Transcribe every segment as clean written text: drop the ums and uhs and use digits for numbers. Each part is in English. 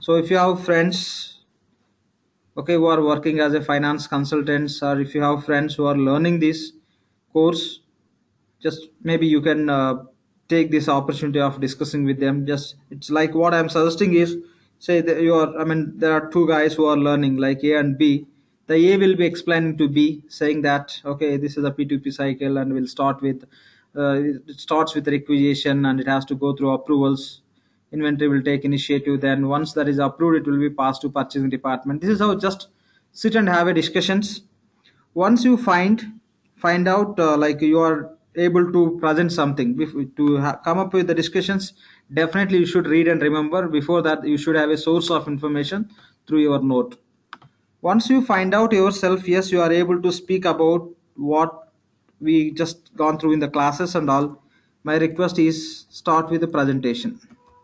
So if you have friends, okay, who are working as a finance consultants, or if you have friends who are learning this course, just maybe you can take this opportunity of discussing with them. Just it's like what I'm suggesting is, say that you are, I mean, there are two guys who are learning like A and B. The A will be explaining to B, saying that okay, this is a P2P cycle and we'll start with it starts with requisition and it has to go through approvals. Inventory will take initiative, then once that is approved it will be passed to purchasing department. This is how just sit and have a discussions. Once you find out like you are able to present something to come up with the discussions, definitely you should read and remember. Before that you should have a source of information through your note. Once you find out yourself, yes, you are able to speak about what we just gone through in the classes and all. My request is start with the presentation.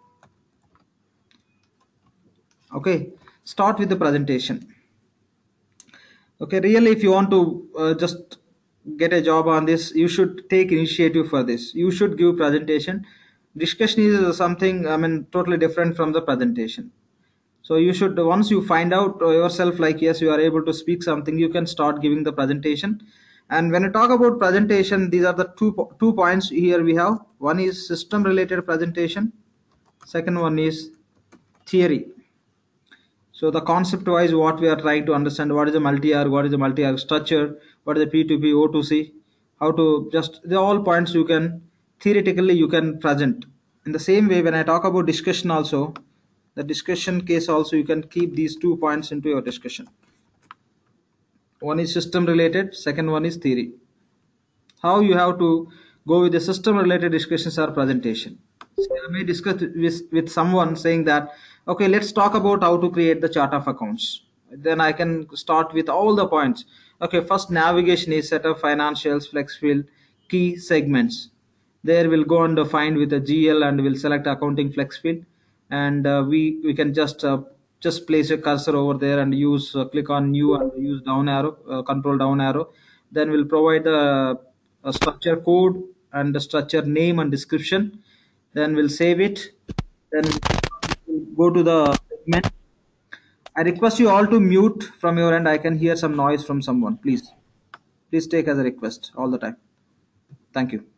Okay, start with the presentation. Okay, really if you want to just get a job on this, you should take initiative for this. You should give presentation. Discussion is something, I mean, totally different from the presentation. So you should, once you find out yourself like yes, you are able to speak something, you can start giving the presentation. And when I talk about presentation, these are the two points here we have. One is system related presentation, second one is theory. So the concept wise, what we are trying to understand, what is a multi-arc, what is a multi-arc structure, what is a P2P, O2C, how to just, the all points you can, theoretically you can present. In the same way, when I talk about discussion also, the discussion case also, you can keep these 2 points into your discussion. One is system related, second one is theory. How you have to go with the system related discussions or presentation. So I may discuss with someone saying that okay, let's talk about how to create the chart of accounts. Then I can start with all the points. Okay, first navigation is set up financials, flex field, key segments. There we'll go and find with a GL and we'll select accounting flex field, and we can just place a cursor over there and use click on new and use down arrow, control down arrow. Then we'll provide a structure code and the structure name and description. Then we'll save it. Then we'll go to the segment. I request you all to mute from your end. I can hear some noise from someone. Please take as a request all the time. Thank you.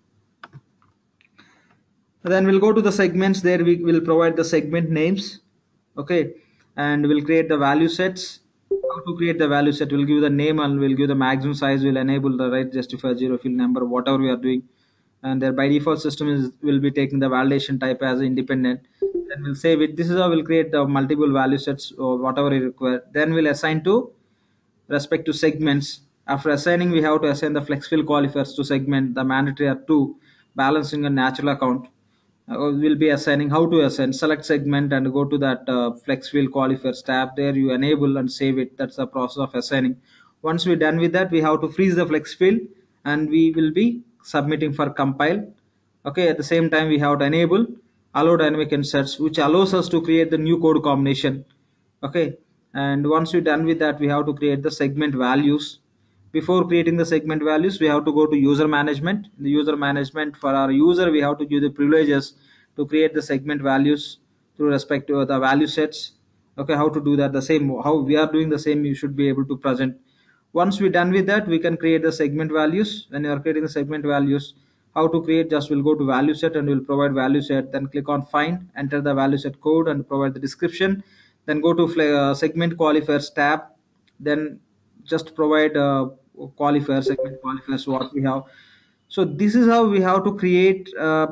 Then we'll go to the segments. There we will provide the segment names. Okay, and we'll create the value sets. How to create the value set? We'll give the name and we'll give the maximum size. We'll enable the right justify zero field number, whatever we are doing. And there by default system is will be taking the validation type as independent. Then we'll save it. This is how we'll create the multiple value sets or whatever we require. Then we'll assign to respect to segments. After assigning, we have to assign the flex field qualifiers to segment. The mandatory are two, balancing a natural account. We'll be assigning how to assign, select segment and go to that flex field qualifiers tab. There you enable and save it. That's the process of assigning. Once we're done with that, we have to freeze the flex field and we will be submitting for compile. Okay, at the same time we have to enable allow dynamic inserts, which allows us to create the new code combination. Okay, and once we're done with that, we have to create the segment values. Before creating the segment values, we have to go to user management. In the user management, for our user, we have to give the privileges to create the segment values through respect to the value sets. Okay, how to do that? The same how we are doing the same, you should be able to present. Once we're done with that, we can create the segment values. When you are creating the segment values, how to create, just we'll go to value set and we'll provide value set, then click on find, enter the value set code and provide the description. Then go to segment qualifiers tab, then just provide qualifiers, segment qualifiers, what we have. So this is how we have to create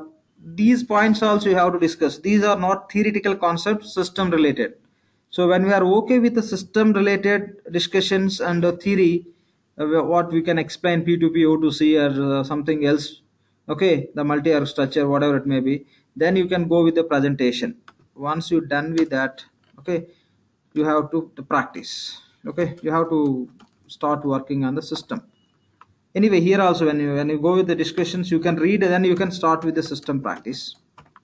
these points. Also you have to discuss, these are not theoretical concepts, system related. So when we are okay with the system related discussions and the theory, what we can explain P2P, O2C or something else, okay, the multi-arc structure, whatever it may be, then you can go with the presentation. Once you're done with that, okay, you have to practice. Okay, you have to start working on the system. Anyway, here also when you go with the discussions, you can read and then you can start with the system practice.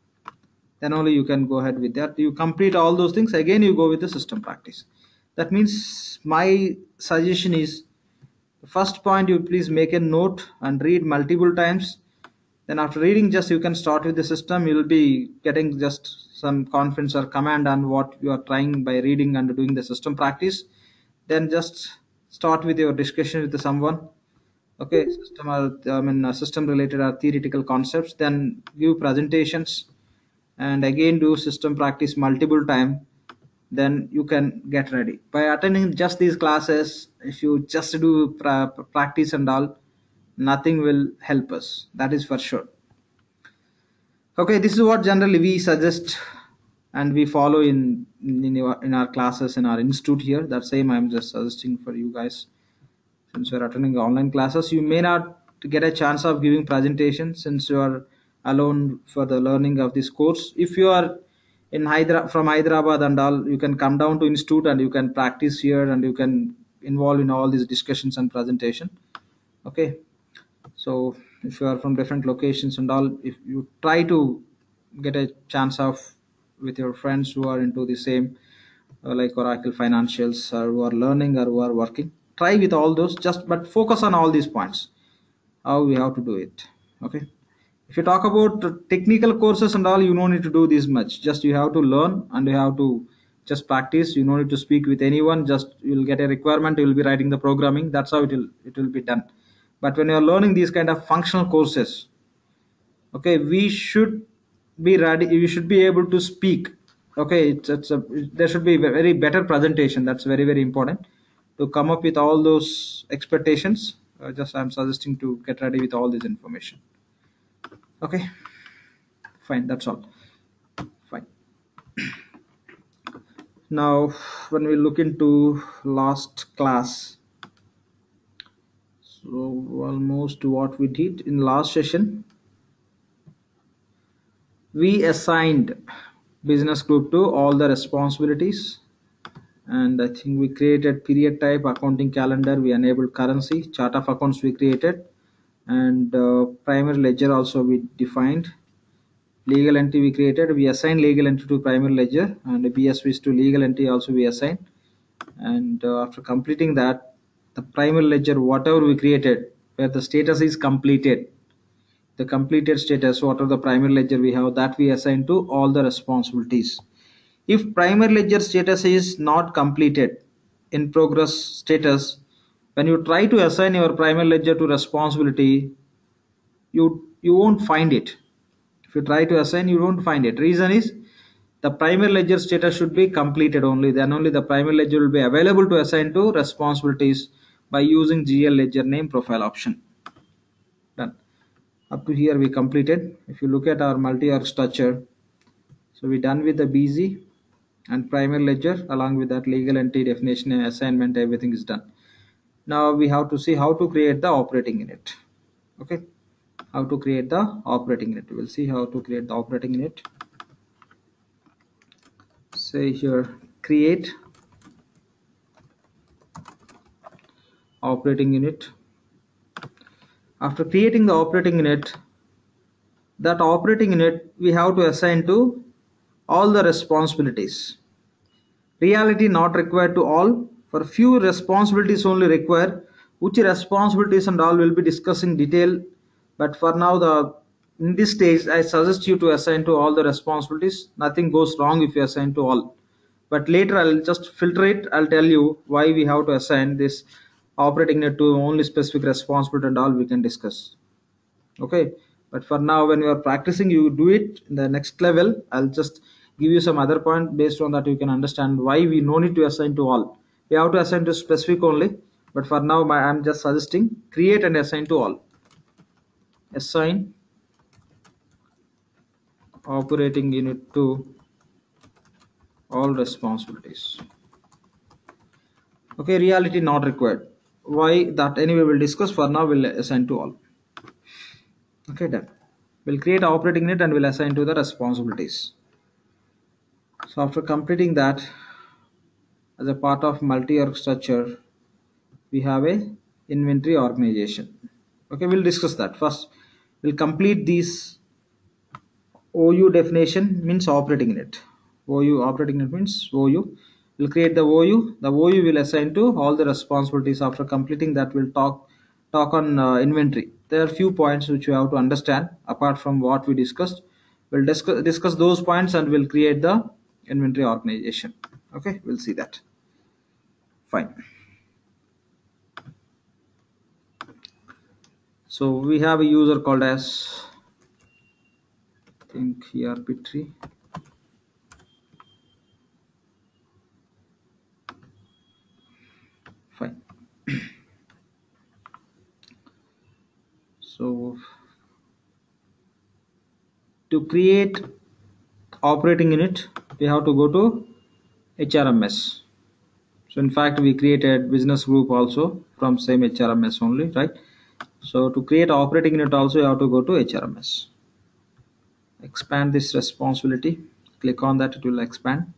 Then only you can go ahead with that. You complete all those things, again you go with the system practice. That means my suggestion is, the first point, you please make a note and read multiple times. Then after reading, just you can start with the system. You will be getting just some confidence or command on what you are trying by reading and doing the system practice, then just start with your discussion with someone. Okay, system or system related or theoretical concepts, then give presentations and again do system practice multiple time. Then you can get ready by attending just these classes. If you just do practice and all, nothing will help us, that is for sure. Okay, this is what generally we suggest and we follow in our classes in our institute here. That same I'm just suggesting for you guys. Since you're attending online classes, you may not get a chance of giving presentation since you are alone for the learning of this course. If you are from Hyderabad and all, you can come down to institute and you can practice here and you can involve in all these discussions and presentation. Okay, so if you are from different locations and all, if you try to get a chance of with your friends who are into the same like Oracle Financials, or who are learning or who are working, try with all those, just but focus on all these points how we have to do it. Okay, if you talk about technical courses and all, you don't need to do this much, just you have to learn and you have to just practice. You don't need to speak with anyone, just you'll get a requirement, you'll be writing the programming, that's how it will be done. But when you're learning these kind of functional courses, okay, we should be ready, we should be able to speak. Okay, there should be a very better presentation, that's very very important to come up with all those expectations. Just I'm suggesting to get ready with all this information. Okay, fine, that's all. Fine. Now when we look into last class, so almost what we did in last session, we assigned business group to all the responsibilities, and I think we created period type, accounting calendar, we enabled currency, chart of accounts we created, and primary ledger also we defined. Legal entity we created, we assigned legal entity to primary ledger, and BSVs to legal entity also we assigned. And after completing that, the primary ledger whatever we created, where the status is completed, the completed status, what are the primary ledger we have, that we assign to all the responsibilities. If primary ledger status is not completed, in progress status, when you try to assign your primary ledger to responsibility, you won't find it. If you try to assign, you won't find it. Reason is the primary ledger status should be completed only, then only the primary ledger will be available to assign to responsibilities by using GL ledger name profile option. Done. Up to here we completed. If you look at our multi-org structure, so we done with the BZ and primary ledger, along with that legal entity definition and assignment, everything is done. Now we have to see how to create the operating unit. Okay, how to create the operating unit. We'll see how to create the operating unit. Say here create operating unit. After creating the operating unit, that operating unit we have to assign to all the responsibilities. Reality not required to all, for few responsibilities only required, which responsibilities and all will be discussing detail. But for now, in this stage I suggest you to assign to all the responsibilities. Nothing goes wrong if you assign to all, but later I'll just filter it. I'll tell you why we have to assign this operating unit to only specific responsibility and all we can discuss. Okay, but for now when you are practicing, you do it in the next level. I'll just give you some other point, based on that you can understand why we no need to assign to all, we have to assign to specific only. But for now I'm just suggesting create and assign to all. Assign operating unit to all responsibilities. Okay, reality not required, why that anyway we'll discuss. For now we'll assign to all. Okay, done. We'll create an operating unit and we'll assign to the responsibilities. So after completing that, as a part of multi-org structure, we have a inventory organization. Okay, we'll discuss that. First we'll complete these. OU definition means operating unit. OU operating unit means OU. We'll create the OU. The OU will assign to all the responsibilities. After completing that, we'll talk on inventory. There are few points which you have to understand apart from what we discussed. We'll discuss those points and we'll create the inventory organization. Okay, we'll see that. Fine. So we have a user called as, I think, ERP3. Fine. So to create operating unit, we have to go to HRMS. So in fact, we created business group also from same HRMS only, right? So to create operating unit also, you have to go to HRMS. Expand this responsibility. Click on that, it will expand.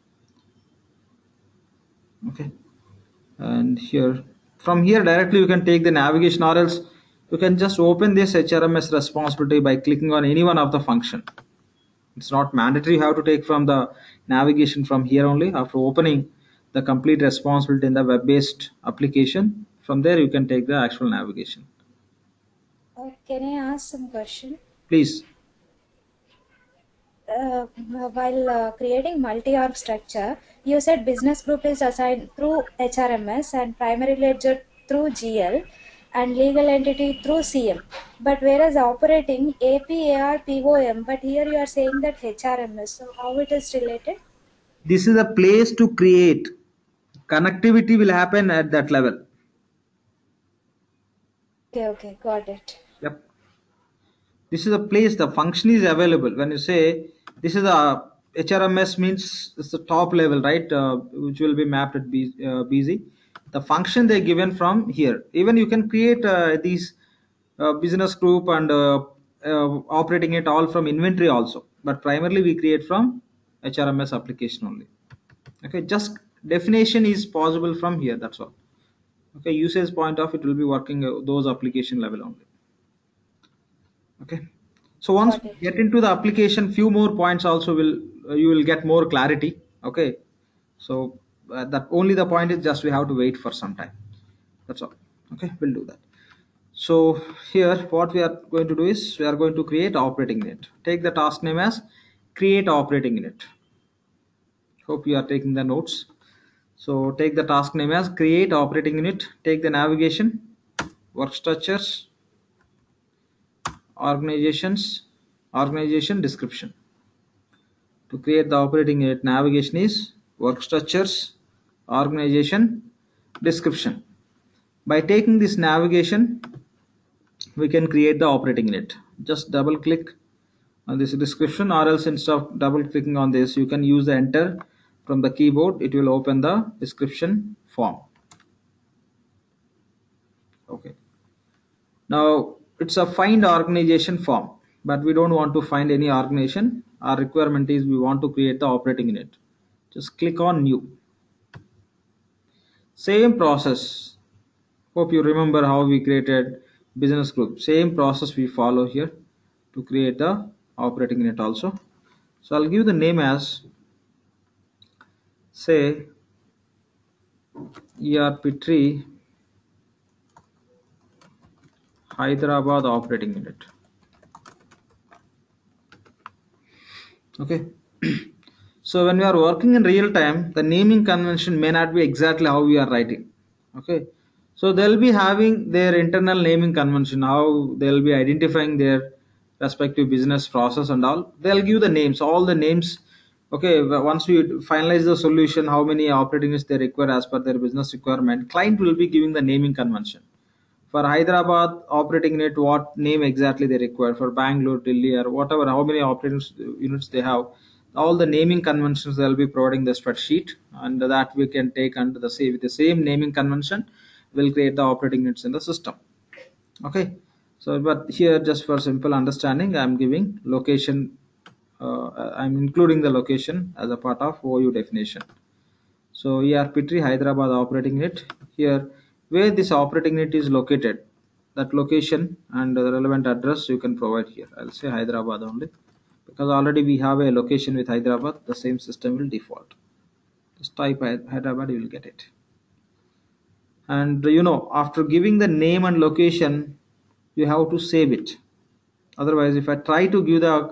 Okay. And here, from here directly you can take the navigation, or else you can just open this HRMS responsibility by clicking on any one of the function. It's not mandatory you have to take from the navigation from here only. After opening the complete responsibility in the web-based application, from there you can take the actual navigation. Can I ask some question? Please. While creating multi-org structure, you said business group is assigned through HRMS and primary ledger through GL and legal entity through CM. But whereas operating APAR POM, but here you are saying that HRMS. So how it is related? This is a place to create. Connectivity will happen at that level. Okay, got it. Yep. This is a place, the function is available. When you say this is a HRMS, means it's the top level, right? Which will be mapped at BZ. The function they're given from here. Even you can create these business group and operating it all from inventory also. But primarily we create from HRMS application only. Okay, just definition is possible from here. That's all. Okay, usage point of it will be working those application level only. Okay, so once Got we it. get into the application, few more points also will you will get more clarity. Okay, so that only the point is just we have to wait for some time. That's all. Okay, we'll do that. So here what we are going to do is we are going to create operating unit. Take the task name as create operating unit. Hope you are taking the notes. So take the task name as create operating unit. Take the navigation, work structures, organizations, organization description. To create the operating unit, navigation is work structures, organization description. By taking this navigation, we can create the operating unit. Just double click on this description, or else instead of double clicking on this, you can use the enter from the keyboard. It will open the description form. Okay, now it's a find organization form, but we don't want to find any organization. Our requirement is we want to create the operating unit. Just click on new. Same process. Hope you remember how we created business group. Same process we follow here to create the operating unit also. So I'll give the name as, say, ERP3 Hyderabad operating unit. Okay. So when we are working in real time, the naming convention may not be exactly how we are writing. Okay. So they'll be having their internal naming convention, how they'll be identifying their respective business process and all. They'll give the names, all the names. Okay. Once we finalize the solution, how many operating units they require as per their business requirement, client will be giving the naming convention. For Hyderabad operating unit, what name exactly they require. For Bangalore, Delhi, or whatever, how many operating units they have, all the naming conventions they'll be providing the spreadsheet, and that we can take under the same with the same naming convention. Will create the operating units in the system. Okay, so but here just for simple understanding, I'm giving location. I'm including the location as a part of OU definition. So ERP3 Hyderabad operating unit, here where this operating unit is located, that location and the relevant address you can provide here. I'll say Hyderabad only because already we have a location with Hyderabad. The same system will default. Just type Hyderabad, you will get it. And after giving the name and location, you have to save it. Otherwise, if I try to give the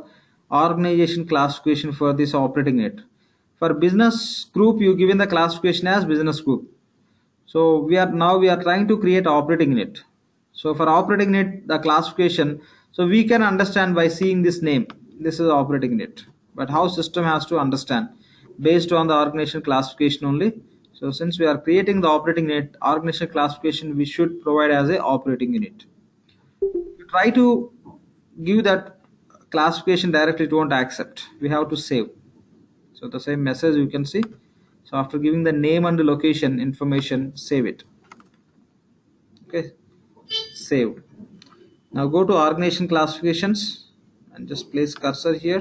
organization classification for this operating unit. For business group, you given the classification as business group. So we are trying to create operating unit. So for operating unit, the classification, so we can understand by seeing this name. This is operating unit. But how system has to understand based on the organization classification only. So since we are creating the operating unit, organization classification we should provide as a operating unit. Try to give that classification directly, it won't accept. We have to save. So the same message you can see. So after giving the name and the location information, save it. Okay, save. Now go to organization classifications and just place cursor here,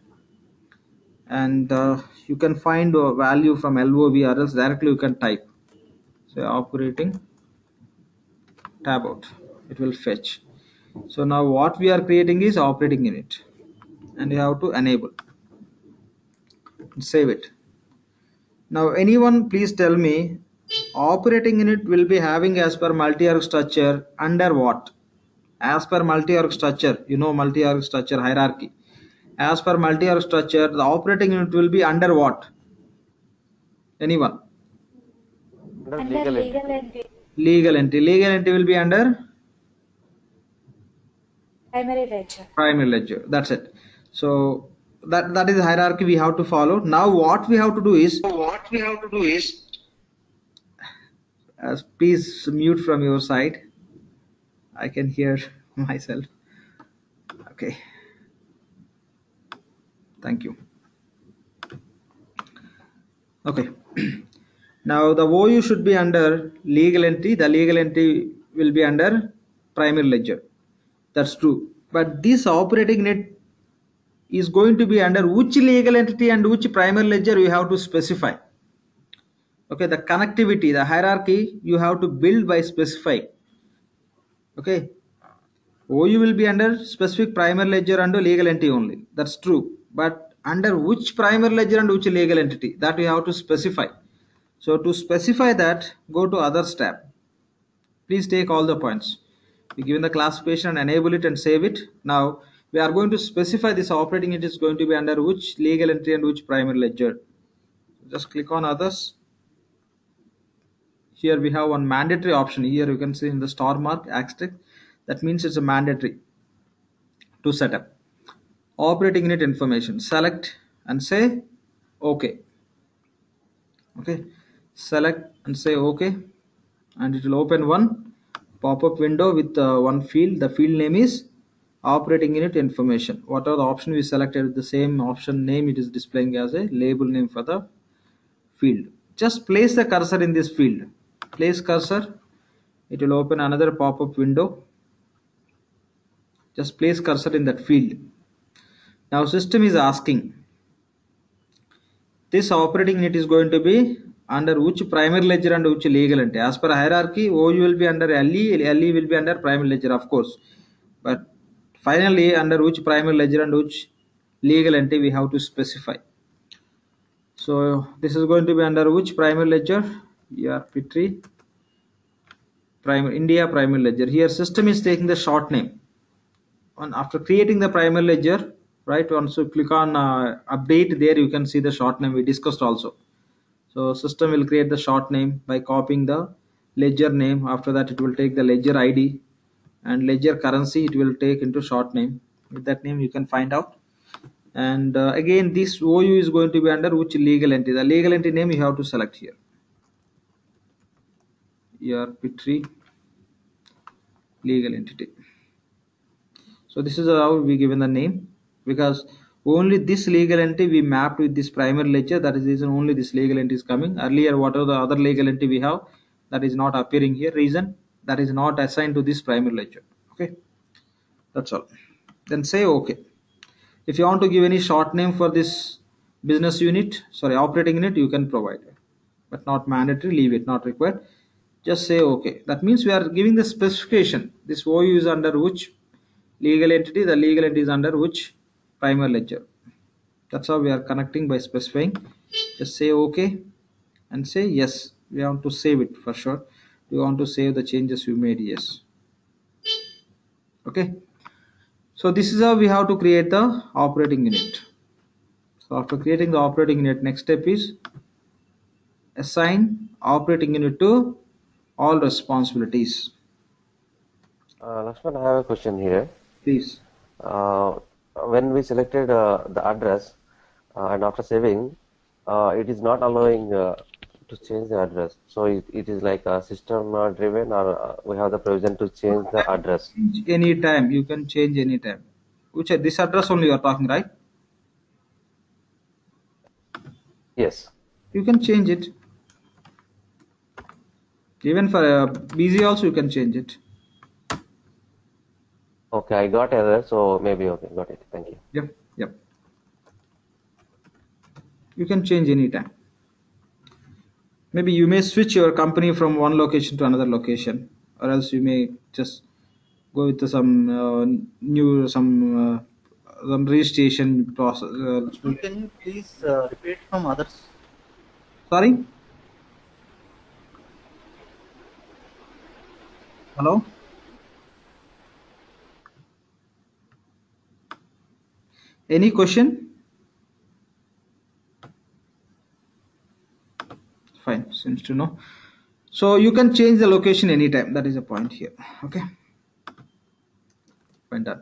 and you can find a value from LOV or else directly you can type. So operating, tab out, it will fetch. So now what we are creating is operating unit, and you have to enable and save it. Now anyone please tell me, operating unit will be having as per multi-org structure under what? As per multi-org structure, you know multi-org structure hierarchy. As per multi-org structure, the operating unit will be under what? Anyone? Under Under legal legal entity. entity, Legal entity. Legal entity will be under primary ledger. primary ledger. That's it. So that is the hierarchy we have to follow. Now what we have to do is, please mute from your side. I can hear myself. Okay. Thank you. Okay. Now the OU should be under legal entity. The legal entity will be under primary ledger. That's true. But this operating unit is going to be under which legal entity and which primary ledger you have to specify. Okay, the connectivity, the hierarchy you have to build by specifying. Okay, OU will be under specific primary ledger and legal entity only. That's true. But under which primary ledger and which legal entity, that you have to specify. So to specify that, go to others tab. Please take all the points. We given the classification and enable it and save it. Now we are going to specify this operating unit is going to be under which legal entity and which primary ledger. Just click on others. Here we have one mandatory option. Here you can see in the star mark asterisk. That means it's a mandatory to set up. Operating unit information. Select and say OK. Okay. Select and say OK, and it will open one pop-up window with one field. The field name is operating unit information. What are the option we selected? The same option name it is displaying as a label name for the field. Just place the cursor in this field. Place cursor. It will open another pop-up window. Just place cursor in that field. Now system is asking, this operating unit is going to be under which primary ledger and which legal entity. As per hierarchy, OU will be under LE, LE will be under primary ledger, of course. But finally, under which primary ledger and which legal entity we have to specify. So this is going to be under which primary ledger? ERP3 primary India primary ledger. Here system is taking the short name. And after creating the primary ledger, right, once you click on update, there you can see the short name we discussed also. So system will create the short name by copying the ledger name. After that it will take the ledger ID and ledger currency, it will take into short name. With that name you can find out. And again this OU is going to be under which legal entity. The legal entity name you have to select here. ERP3 legal entity. So this is how we given the name, because only this legal entity we mapped with this primary ledger. That is the reason only this legal entity is coming. Earlier what are the other legal entity we have, that is not appearing here. Reason, that is not assigned to this primary ledger. Okay, that's all. Then say OK. If you want to give any short name for this business unit, sorry, operating unit, you can provide it, but not mandatory. Leave it, not required. Just say OK. That means we are giving the specification. This OU is under which legal entity, the legal entity is under which primary ledger. That's how we are connecting by specifying. Just say OK and say yes. We want to save it for sure. We want to save the changes we made. Yes. Okay. So this is how we have to create the operating unit. So after creating the operating unit, next step is assign operating unit to all responsibilities. Lakshman, I have a question here. Please. Uh, when we selected the address and after saving, it is not allowing to change the address. So it is like a system driven, or we have the provision to change the address. Anytime you can change anytime. Which this address only you are talking, right? Yes. You can change it. Even for BZ also you can change it. Okay, I got error, so maybe okay, got it. Thank you. Yep, yep. You can change anytime. Maybe you may switch your company from one location to another location, or else you may just go with some new some registration process. Can you please repeat from others? Sorry. Hello. Any question? Fine. Seems to know. So you can change the location anytime. That is the point here. Okay. Fine, done.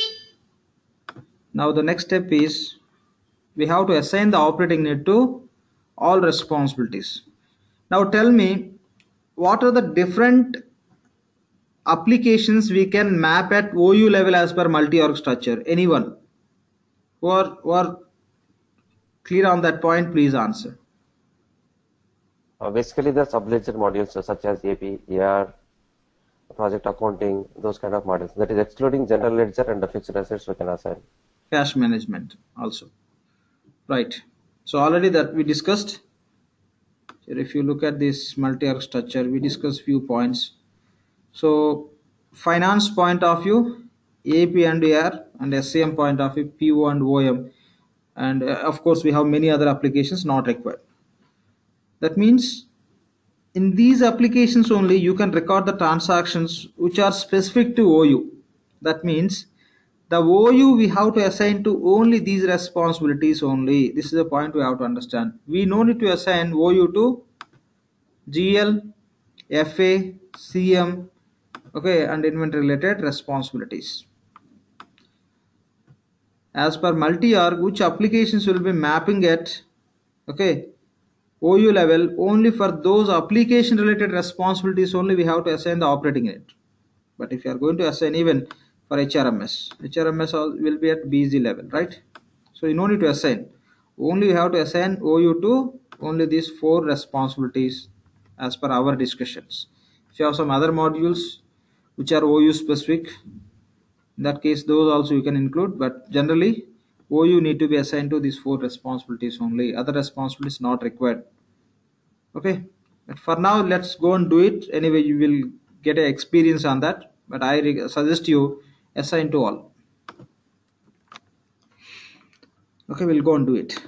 Now the next step is we have to assign the operating unit to all responsibilities. Now tell me, what are the different applications we can map at OU level as per multi-org structure? Anyone who are clear on that point, please answer. Basically, the sub-ledger modules such as AP, AR, project accounting, those kind of modules. That is excluding general ledger and the fixed assets we can assign. Cash management also. Right. So already that we discussed. If you look at this multi-org structure, we discussed few points. So finance point of view, AP and AR, and SCM point of view, PO and OM, and of course we have many other applications not required. That means in these applications only you can record the transactions which are specific to OU. That means the OU we have to assign to only these responsibilities only. This is the point we have to understand. We no need to assign OU to GL, FA, CM, okay, and inventory related responsibilities. As per multi-org, which applications will be mapping at, okay, OU level, only for those application related responsibilities only we have to assign the operating unit. But if you are going to assign even for HRMS will be at BZ level, right? So you no need to assign. Only you have to assign OU to only these four responsibilities as per our discussions. If you have some other modules which are OU specific, in that case those also you can include, but generally OU need to be assigned to these four responsibilities only. Other responsibilities not required. Okay, but for now let's go and do it. Anyway, you will get an experience on that, but I suggest you assign to all. Okay, we'll go and do it.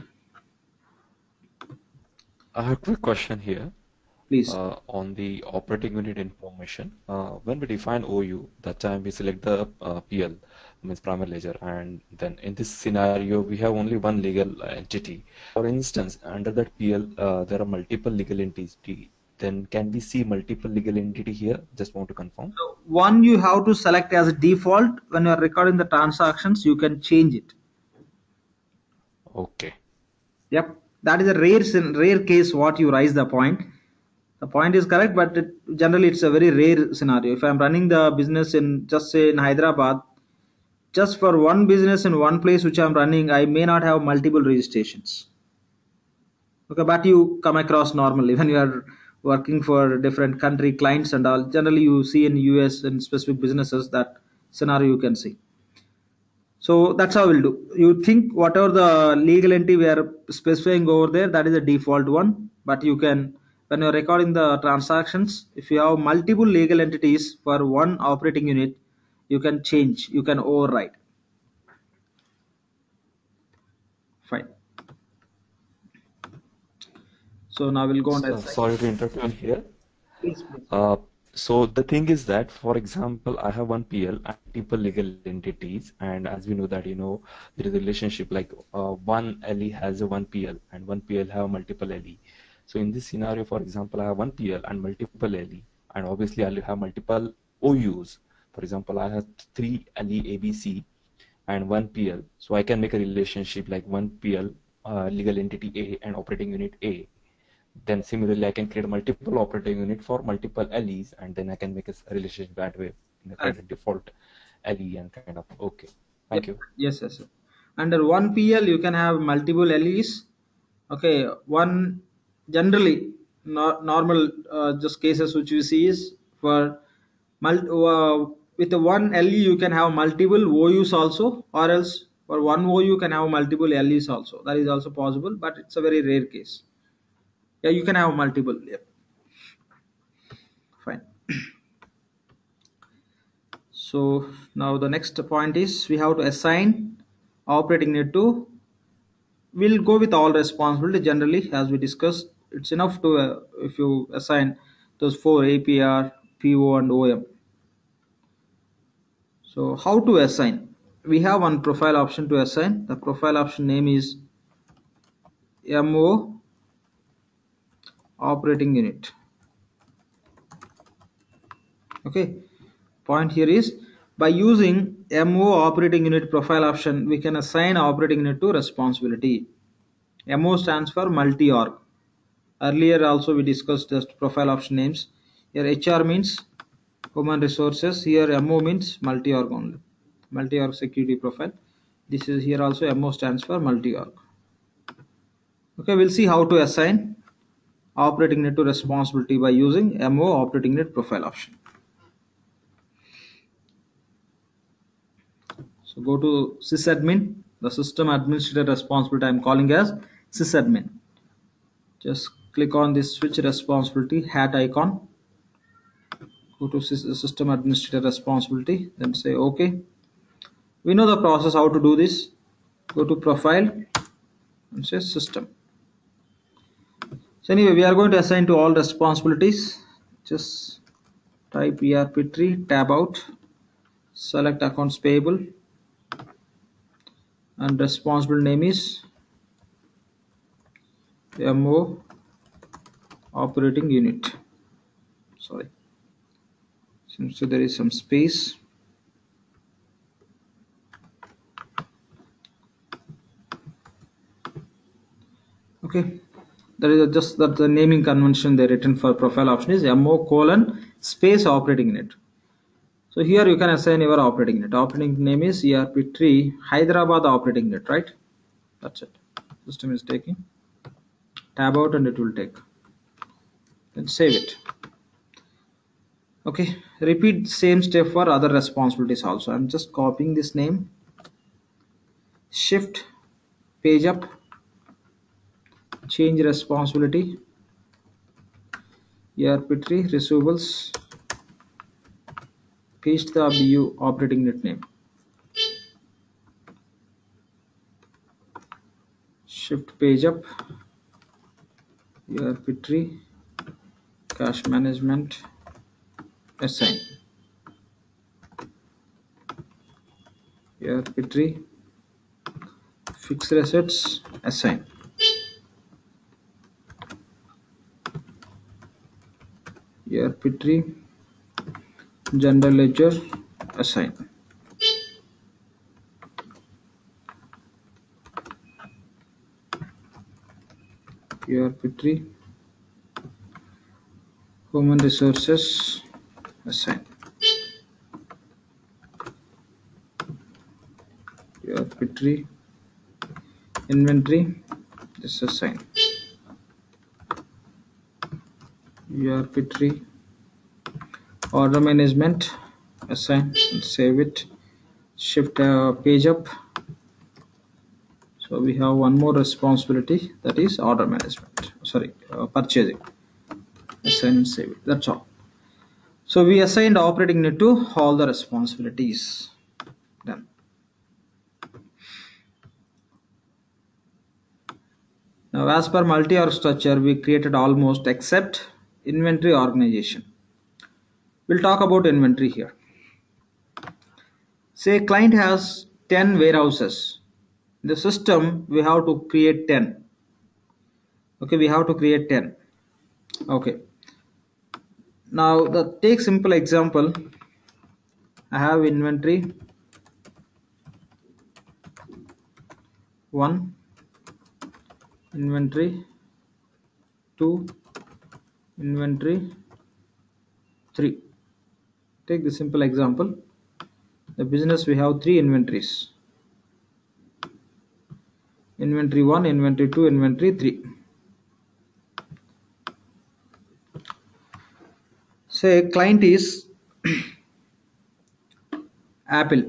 I have a quick question here Please. on the operating unit information. When we define OU, that time we select the PL, means primary ledger, and then in this scenario we have only one legal entity. For instance, under that PL, there are multiple legal entities. Then can we see multiple legal entity here? Just want to confirm. So one you have to select as a default. When you are recording the transactions, you can change it. Okay. Yep, that is a rare case what you raise the point. The point is correct, but generally it's a very rare scenario. If I'm running the business in, just say in Hyderabad, just for one business in one place which I'm running, I may not have multiple registrations. Okay, but you come across normally when you are working for different country clients and all. Generally, you see in US and specific businesses that scenario you can see. So that's how we'll do. You think whatever the legal entity we are specifying over there, that is the default one. But you can, when you're recording the transactions, if you have multiple legal entities for one operating unit, you can change, you can override. Fine. So now we'll go on. Sorry to interrupt you here. Please, please. So the thing is that, for example, I have one PL and multiple legal entities, and as we know that, there is a relationship like one LE has a one PL and one PL have multiple LE. So in this scenario, for example, I have one PL and multiple LE, and obviously I'll have multiple OUs. For example, I have three LE ABC and one PL. So I can make a relationship like one PL, legal entity A and operating unit A. Then similarly, I can create multiple operating unit for multiple LEs, and then I can make a relationship that way in the kind of default LE and kind of okay. Thank you. Yes, yes, sir. Under one PL, you can have multiple LEs. Okay, one generally normal just cases which we see is for with the one LE you can have multiple OUs also, or else for one OU you can have multiple LEs also. That is also possible, but it's a very rare case. Yeah, you can have multiple. Yeah, fine. So now the next point is we have to assign operating unit to. We'll go with all responsibility generally as we discussed. It's enough to if you assign those four APR, PO and OM. So how to assign? We have one profile option to assign. The profile option name is MO operating unit. Okay, point here is by using MO operating unit profile option, we can assign operating unit to responsibility. MO stands for multi-org. Earlier also we discussed just profile option names. Here HR means human resources. Here MO means multi-org only. Multi-org security profile. This is here also MO stands for multi-org. Okay, we'll see how to assign operating unit to responsibility by using MO operating unit profile option. So go to sysadmin, the system administrator responsibility I'm calling as sysadmin. Just click on this switch responsibility hat icon. Go to system administrator responsibility, then say OK. We know the process how to do this. Go to profile and say system. So anyway, we are going to assign to all responsibilities. Just type ERP tree, tab out, select accounts payable, and responsible name is MO operating unit. Sorry, seems so there is some space. Okay, that is just that the naming convention they written for profile option is MO colon space operating unit. So here you can assign your operating unit. Operating name is ERP tree Hyderabad operating unit, right? That's it. System is taking. Tab out and it will take. Then save it. Okay, repeat same step for other responsibilities also. I'm just copying this name. Shift page up, change responsibility, ERP tree receivables, paste the BU operating unit name. Shift page up, ERP tree, cash management, assign. ERP tree, fixed assets, assign. ERP tree, general ledger, assign. ERP tree, human resources, assign. ERP tree, inventory, this assign. ERP tree, order management, assign and save it. Shift page up. So we have one more responsibility, that is order management. Sorry, purchasing. Assign and save it. That's all. So we assigned operating unit to all the responsibilities. Done. Now, as per multi-org structure, we created almost except inventory organization. We'll talk about inventory here. Say client has 10 warehouses. In the system, we have to create 10. Okay, we have to create 10. Okay. Now, take simple example. I have inventory 1, inventory 2, inventory 3. Take the simple example. The business, we have 3 inventories. Inventory 1, inventory 2, inventory 3. Say client is Apple.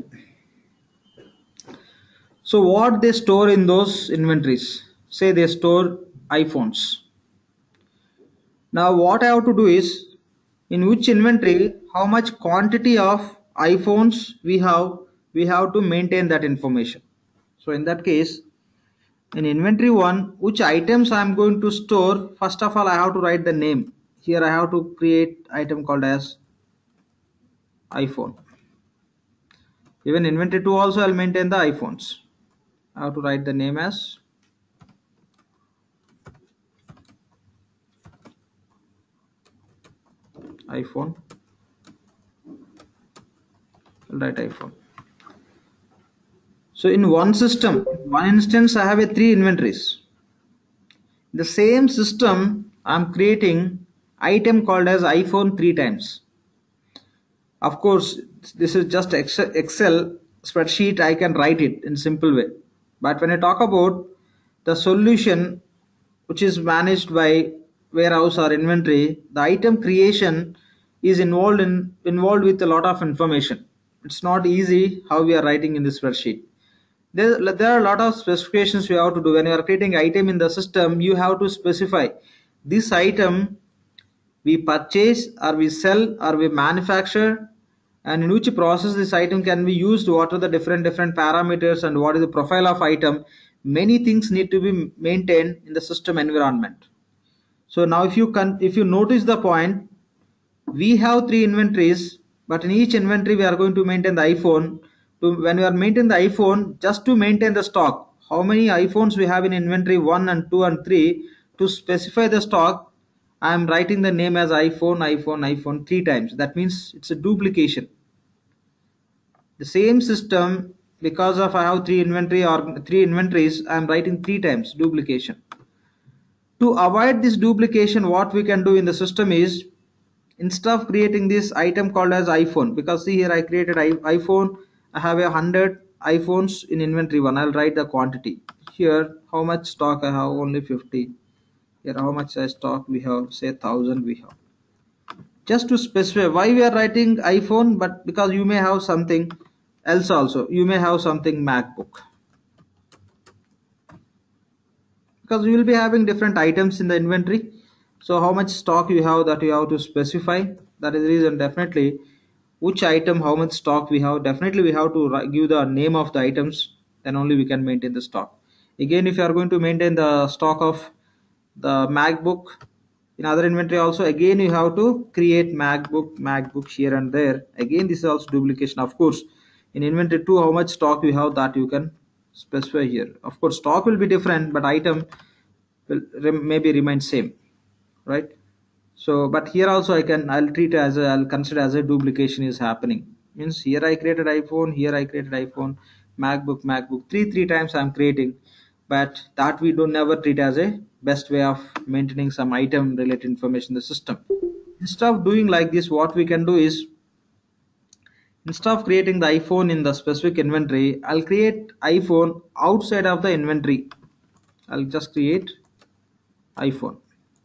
So what they store in those inventories? Say they store iPhones. Now what I have to do is, in which inventory, how much quantity of iPhones we have to maintain that information. So in that case, in inventory 1, which items I am going to store, first of all I have to write the name. Here I have to create item called as iPhone. Even inventory 2 also I'll maintain the iPhones. I have to write the name as iPhone. I'll write iPhone. So in one system, one instance, I have a 3 inventories. The same system, I'm creating item called as iPhone 3 times. Of course, this is just Excel spreadsheet. I can write it in simple way. But when I talk about the solution, which is managed by warehouse or inventory, the item creation is involved with a lot of information. It's not easy how we are writing in this spreadsheet. There are a lot of specifications you have to do. When you are creating item in the system, you have to specify this item we purchase or we sell or we manufacture, and in which process this item can be used, what are the different parameters, and what is the profile of item. Many things need to be maintained in the system environment. So now if you notice the point, we have 3 inventories, but in each inventory we are going to maintain the iPhone. When we are maintaining the iPhone, just to maintain the stock, how many iPhones we have in inventory 1 and 2 and 3, to specify the stock, I am writing the name as iPhone 3 times. That means it's a duplication. The same system, because of I have 3 inventories, I am writing 3 times duplication. To avoid this duplication, what we can do in the system is, instead of creating this item called as iPhone, because see here I created iPhone, I have 100 iPhones in inventory 1. I'll write the quantity. Here how much stock I have, only 50. Here how much stock we have, say 1000 we have. Just to specify why we are writing iPhone, but because you may have something else also. You may have something MacBook, because you will be having different items in the inventory. So how much stock you have, that you have to specify. That is the reason. Definitely which item, how much stock we have, definitely we have to give the name of the items, then only we can maintain the stock. Again, if you are going to maintain the stock of the MacBook in other inventory also, again you have to create MacBook here and there. Again this is also duplication. Of course in inventory 2, how much stock you have, that you can specify here. Of course stock will be different, but item will maybe remain same, right? So but here also I'll consider as a duplication is happening. Means here I created iPhone, here I created iPhone, MacBook, three times I'm creating, but that we don't never treat as a best way of maintaining some item related information in the system. Instead of doing like this, what we can do is, instead of creating the iPhone in the specific inventory, I'll create iPhone outside of the inventory. I'll just create iPhone.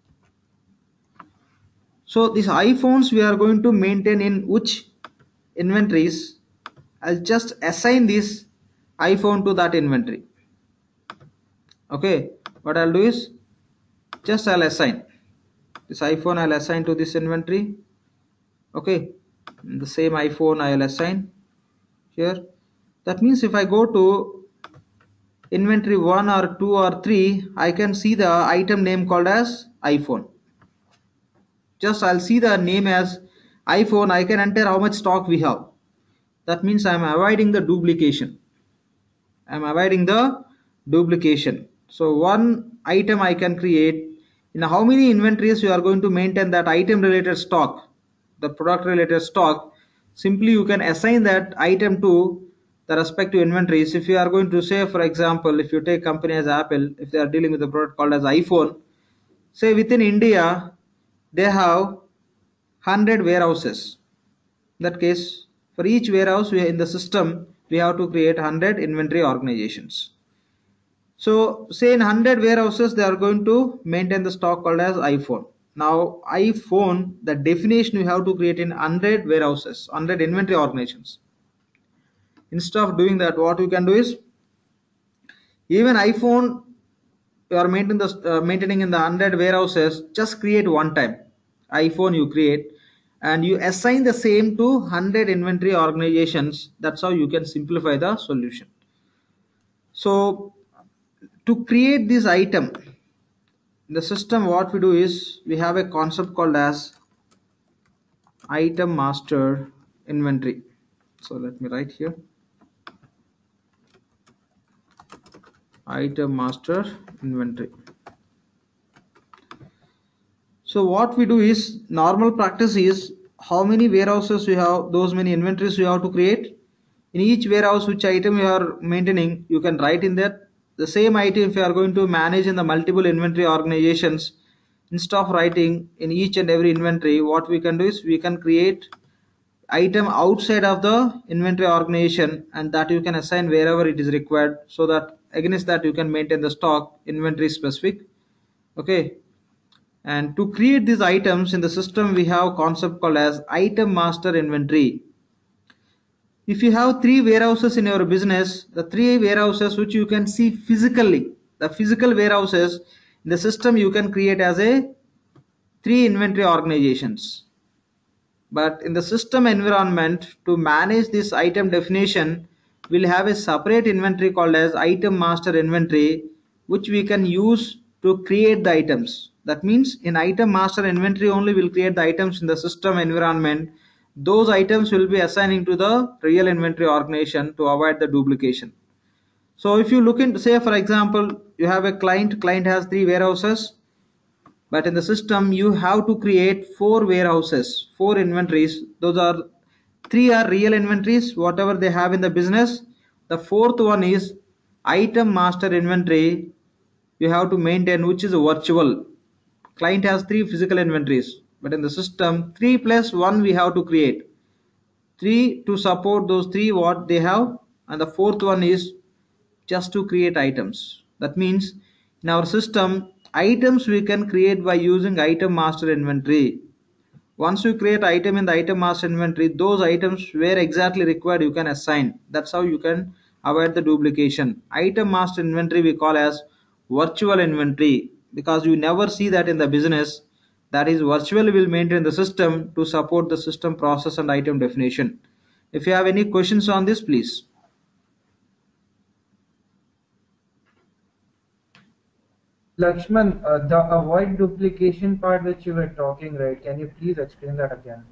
So these iPhones we are going to maintain in which inventories, I'll just assign this iPhone to that inventory. Okay, what I'll do is, just I'll assign this iPhone, I'll assign to this inventory. Okay, the same iPhone I'll assign here. That means if I go to inventory 1 or 2 or 3, I can see the item name called as iPhone. Just I'll see the name as iPhone, I can enter how much stock we have. That means I'm avoiding the duplication. I'm avoiding the duplication. So one item I can create. In how many inventories you are going to maintain that item related stock, the product related stock, simply you can assign that item to the respective inventories. If you are going to say, for example, if you take company as Apple, if they are dealing with a product called as iPhone, say within India, they have 100 warehouses. In that case, for each warehouse in the system, we have to create 100 inventory organizations. So say in 100 warehouses, they are going to maintain the stock called as iPhone. Now iPhone, the definition you have to create in 100 warehouses, 100 inventory organizations. Instead of doing that, what you can do is, even iPhone you are maintaining in the 100 warehouses, just create one time. iPhone you create and you assign the same to 100 inventory organizations. That's how you can simplify the solution. So to create this item in the system, what we do is we have a concept called as item master inventory. So let me write here, item master inventory. So what we do is, normal practice is, how many warehouses you have, those many inventories you have to create. In each warehouse which item you are maintaining, you can write in that. The same item, if you are going to manage in the multiple inventory organizations, instead of writing in each and every inventory, what we can do is we can create item outside of the inventory organization, and that you can assign wherever it is required, so that against that you can maintain the stock inventory specific. Okay. And to create these items in the system, we have a concept called as item master inventory. If you have 3 warehouses in your business, the 3 warehouses which you can see physically, the physical warehouses in the system, you can create as a 3 inventory organizations. But in the system environment, to manage this item definition, we'll have a separate inventory called as item master inventory, which we can use to create the items. That means in item master inventory only we'll create the items in the system environment. Those items will be assigning to the real inventory organization to avoid the duplication. So if you look into, say for example, you have a client has 3 warehouses, but in the system you have to create 4 warehouses, 4 inventories. Those are 3 are real inventories, whatever they have in the business. The 4th one is item master inventory you have to maintain, which is virtual. Client has 3 physical inventories, but in the system 3 plus 1 we have to create 3 to support those 3 what they have, and the 4th one is just to create items. That means in our system, items we can create by using item master inventory. Once you create item in the item master inventory, those items where exactly required you can assign. That's how you can avoid the duplication. Item master inventory we call as virtual inventory, because you never see that in the business. That is, virtually will maintain the system to support the system process and item definition. If you have any questions on this, please. Lakshman, the avoid duplication part which you were talking, right? Can you please explain that again?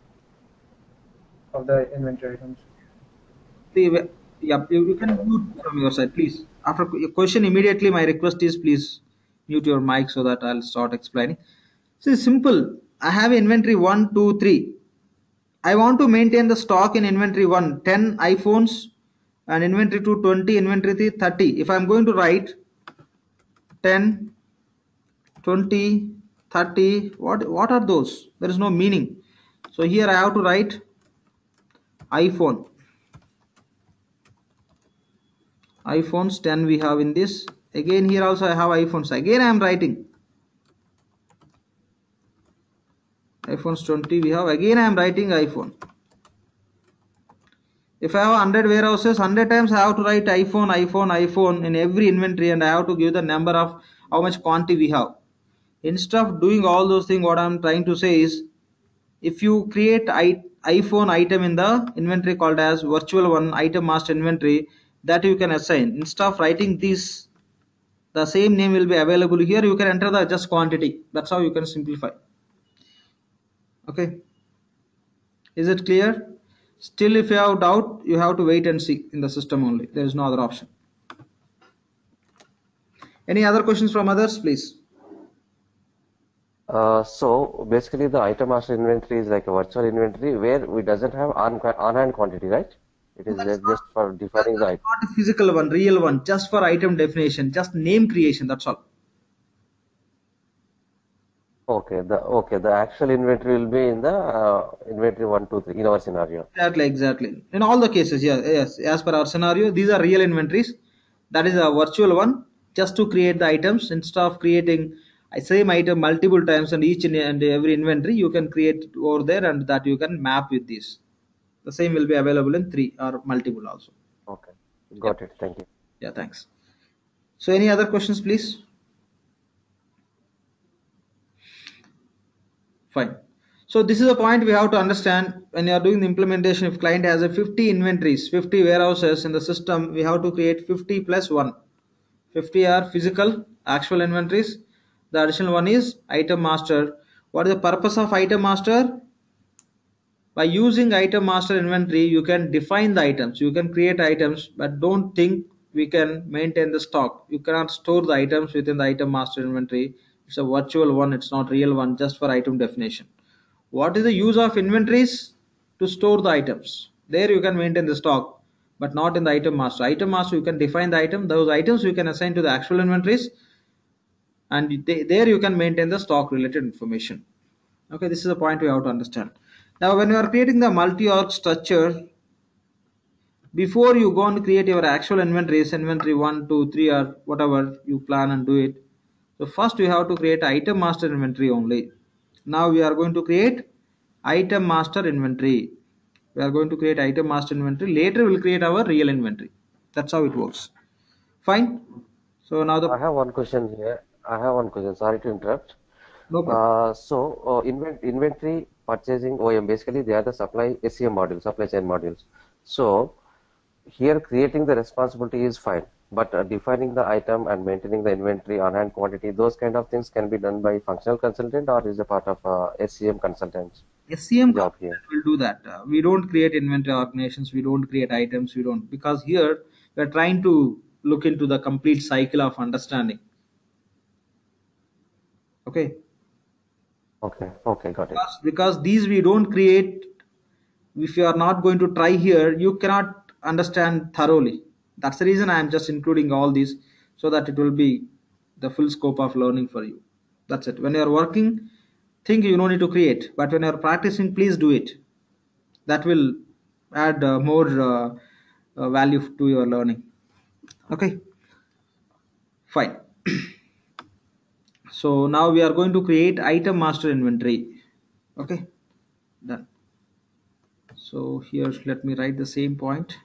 Of the inventory items. Yeah, you can mute from your side, please. After your question, immediately my request is please mute your mic so that I'll start explaining. See, simple. I have inventory 1, 2, 3. I want to maintain the stock in inventory 1, 10 iPhones, and inventory 2, 20, inventory 3, 30. If I'm going to write 10, 20, 30, what are those? There is no meaning. So here I have to write iPhone. iPhones 10 we have in this. Again here also I have iPhones. Again I am writing iPhones 20 we have. Again I am writing iPhone. If I have 100 warehouses, 100 times I have to write iPhone, iPhone, iPhone in every inventory, and I have to give the number of how much quantity we have. Instead of doing all those things, what I am trying to say is, if you create iPhone item in the inventory called as virtual one, item master inventory, that you can assign. Instead of writing this, the same name will be available here. You can enter the just quantity. That's how you can simplify. Okay. Is it clear? Still, if you have doubt, you have to wait and see in the system only. There is no other option. Any other questions from others, please? So basically the item master inventory is like a virtual inventory where we doesn't have on-hand quantity, right? It is just for defining the item. Not a physical one, real one, just for item definition, just name creation, that's all. Okay, the actual inventory will be in the inventory 1, 2, 3 in our scenario. Exactly. In all the cases, yes. As per our scenario, these are real inventories. That is a virtual one, just to create the items. Instead of creating a same item multiple times and each and every inventory, you can create over there and that you can map with this. The same will be available in 3 or multiple also. Okay, got it. Thank you. Yeah, thanks. So any other questions, please? Fine. So this is a point we have to understand when you are doing the implementation. If client has a 50 inventories, 50 warehouses in the system, we have to create 50 plus 1. 50 are physical, actual inventories. The additional one is item master. What is the purpose of item master? By using item master inventory, you can define the items. You can create items, but don't think we can maintain the stock. You cannot store the items within the item master inventory. It's a virtual one. It's not real one, just for item definition. What is the use of inventories? To store the items. There you can maintain the stock, but not in the item master. Item master, you can define the item. Those items you can assign to the actual inventories, and there you can maintain the stock related information. Okay, this is a point we have to understand. Now when you are creating the multi-org structure, before you go and create your actual inventories, inventory 1, 2, 3 or whatever you plan and do it, so first we have to create item master inventory only. Now we are going to create item master inventory. We are going to create item master inventory. Later we'll create our real inventory. That's how it works. Fine. So now I have one question here. Sorry to interrupt. No problem. Inventory purchasing OEM, basically they are the supply SCM modules, supply chain modules. So here creating the responsibility is fine, but defining the item and maintaining the inventory on hand quantity, those kind of things can be done by functional consultant or is a part of SCM consultants. SCM job here. will do that. We don't create inventory organizations. We don't create items. We don't, because here we are trying to look into the complete cycle of understanding. Okay. Okay, got it. Because these we don't create. If you are not going to try here, you cannot understand thoroughly. That's the reason I am just including all these, so that it will be the full scope of learning for you. That's it. When you are working, think you don't need to create, but when you are practicing, please do it. That will add more value to your learning. Okay, fine. So now we are going to create item master inventory. Okay, done. So here let me write the same point.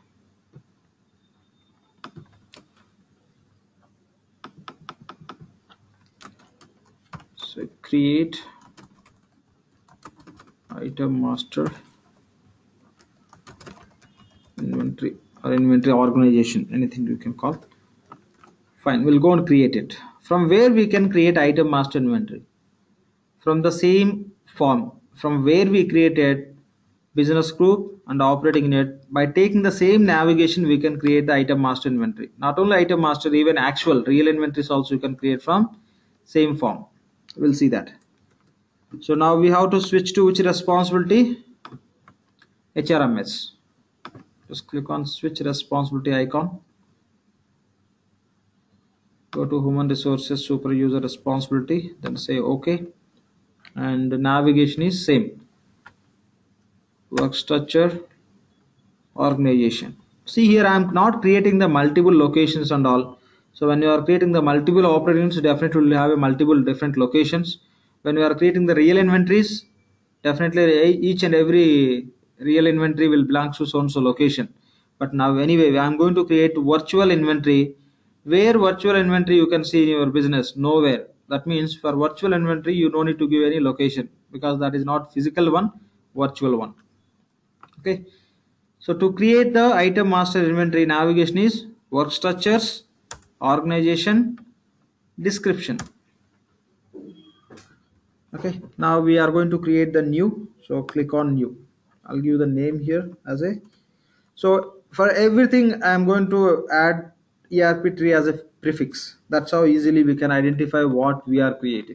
So create item master inventory or inventory organization, anything you can call. Fine, we'll go and create it. From where we can create item master inventory? From the same form from where we created business group and operating unit. By taking the same navigation, we can create the item master inventory. Not only item master, even actual real inventories also you can create from same form. We'll see that. So now we have to switch to which responsibility? HRMS. Just click on switch responsibility icon. Go to human resources super user responsibility, then say OK, and the navigation is same. Work structure, organization. See here I am not creating the multiple locations and all. So when you are creating the multiple operations, definitely will have a multiple different locations. When you are creating the real inventories, definitely each and every real inventory will belong to so and so location. But now anyway I am going to create virtual inventory. Where virtual inventory you can see in your business? Nowhere. That means for virtual inventory you don't need to give any location, because that is not physical one, virtual one. Okay, so to create the item master inventory, navigation is work structures, organization, description. Okay, now we are going to create the new, so click on new I'll give the name here as a, so for everything I'm going to add ERP tree as a prefix. That's how easily we can identify what we are creating.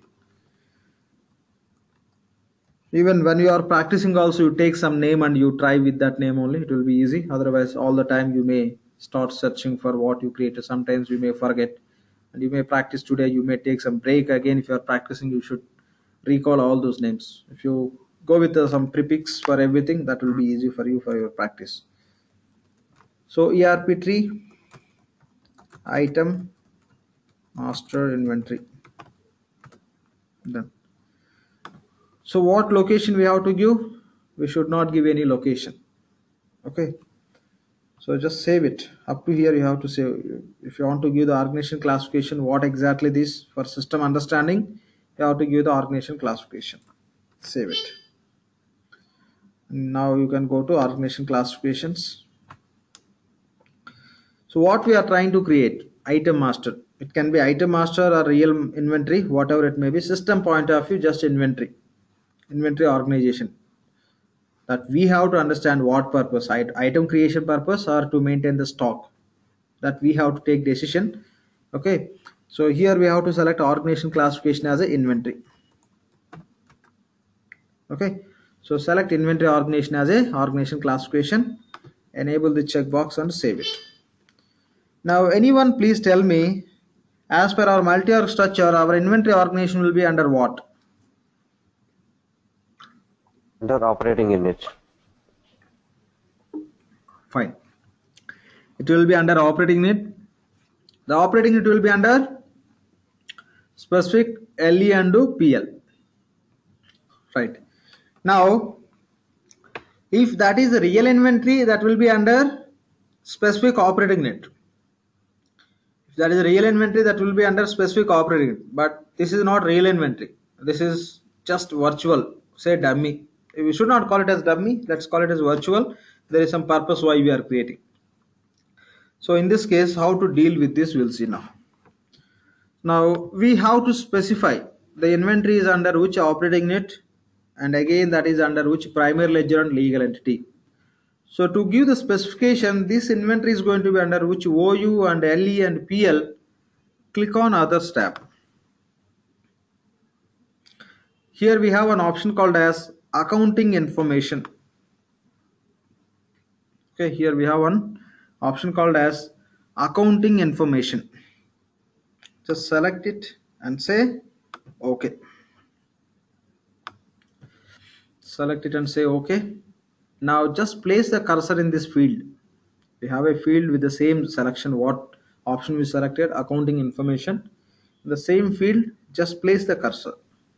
Even when you are practicing also, you take some name and you try with that name only, it will be easy. Otherwise all the time you may start searching for what you created. Sometimes you may forget, and you may practice today, you may take some break. Again, if you are practicing, you should recall all those names. If you go with some prefix for everything, that will be easy for you for your practice. So ERP tree, item, master, inventory, done. So what location we have to give? We should not give any location. Okay, so just save it. Up to here you have to save. If you want to give the organization classification, what exactly this for system understanding, you have to give the organization classification. Save it. Now you can go to organization classifications. So what we are trying to create, item master. It can be item master or real inventory, whatever it may be. System point of view, just inventory organization. That we have to understand what purpose, item creation purpose or to maintain the stock. That we have to take decision. Okay, so here we have to select organization classification as a inventory. Okay, so select inventory organization as a organization classification, enable the checkbox and save it. Now anyone please tell me, as per our multi-org structure, our inventory organization will be under what? Under operating unit. Fine, it will be under operating unit. The operating unit will be under specific LE and PL. Right. Now, if that is a real inventory, that will be under specific operating unit. If that is a real inventory, that will be under specific operating unit. But this is not real inventory. This is just virtual, say dummy. We should not call it as dummy. Let's call it as virtual. There is some purpose why we are creating. So in this case, how to deal with this, we'll see now. Now we have to specify the inventory is under which operating unit, and again that is under which primary ledger and legal entity. So to give the specification, this inventory is going to be under which OU and LE and PL. Click on others tab. Here we have an option called as accounting information. Okay, here we have one option called as accounting information. Just select it and say okay. Select it and say okay. Now just place the cursor in this field. We have a field with the same selection, what option we selected, accounting information. In the same field, just place the cursor.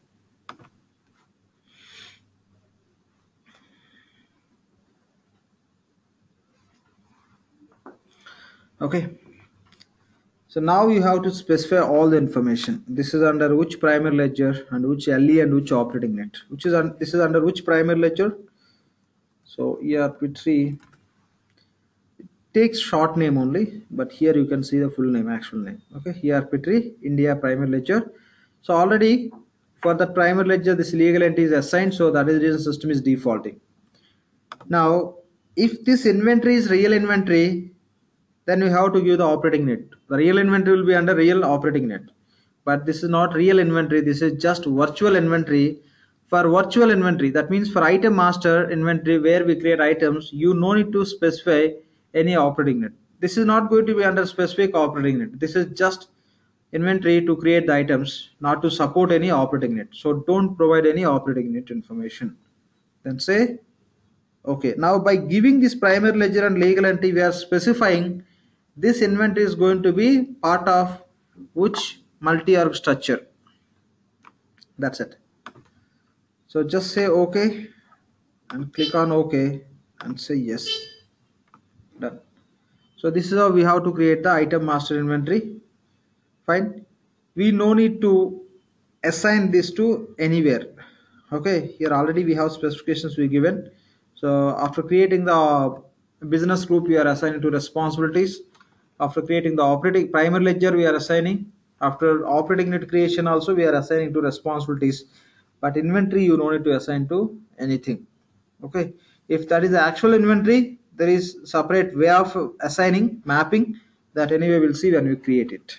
Okay, so now you have to specify all the information. This is under which primary ledger and which LE and which operating unit. This is under which primary ledger? So ERP3 takes short name only, but here you can see the full name, actual name. Okay, ERP3 India primary ledger. So already for the primary ledger, this legal entity is assigned, so that is the reason system is defaulting. Now, if this inventory is real inventory, then we have to give the operating unit. The real inventory will be under real operating unit, but this is not real inventory. This is just virtual inventory. For virtual inventory, that means for item master inventory where we create items, you no need to specify any operating unit. This is not going to be under specific operating unit. This is just inventory to create the items, not to support any operating unit. So don't provide any operating unit information. Then say okay. Now by giving this primary ledger and legal entity, we are specifying this inventory is going to be part of which multi-org structure. That's it. So just say okay and click on OK and say yes. Done. So this is how we have to create the item master inventory. Fine. We no need to assign this to anywhere. Okay, here already we have specifications we given. So after creating the business group, we are assigning to responsibilities. After creating the operating primary ledger, we are assigning. After operating unit creation also, we are assigning to responsibilities. But inventory you don't need to assign to anything. Okay, If that is the actual inventory, there is separate way of assigning, mapping, that anyway we'll see when we create it.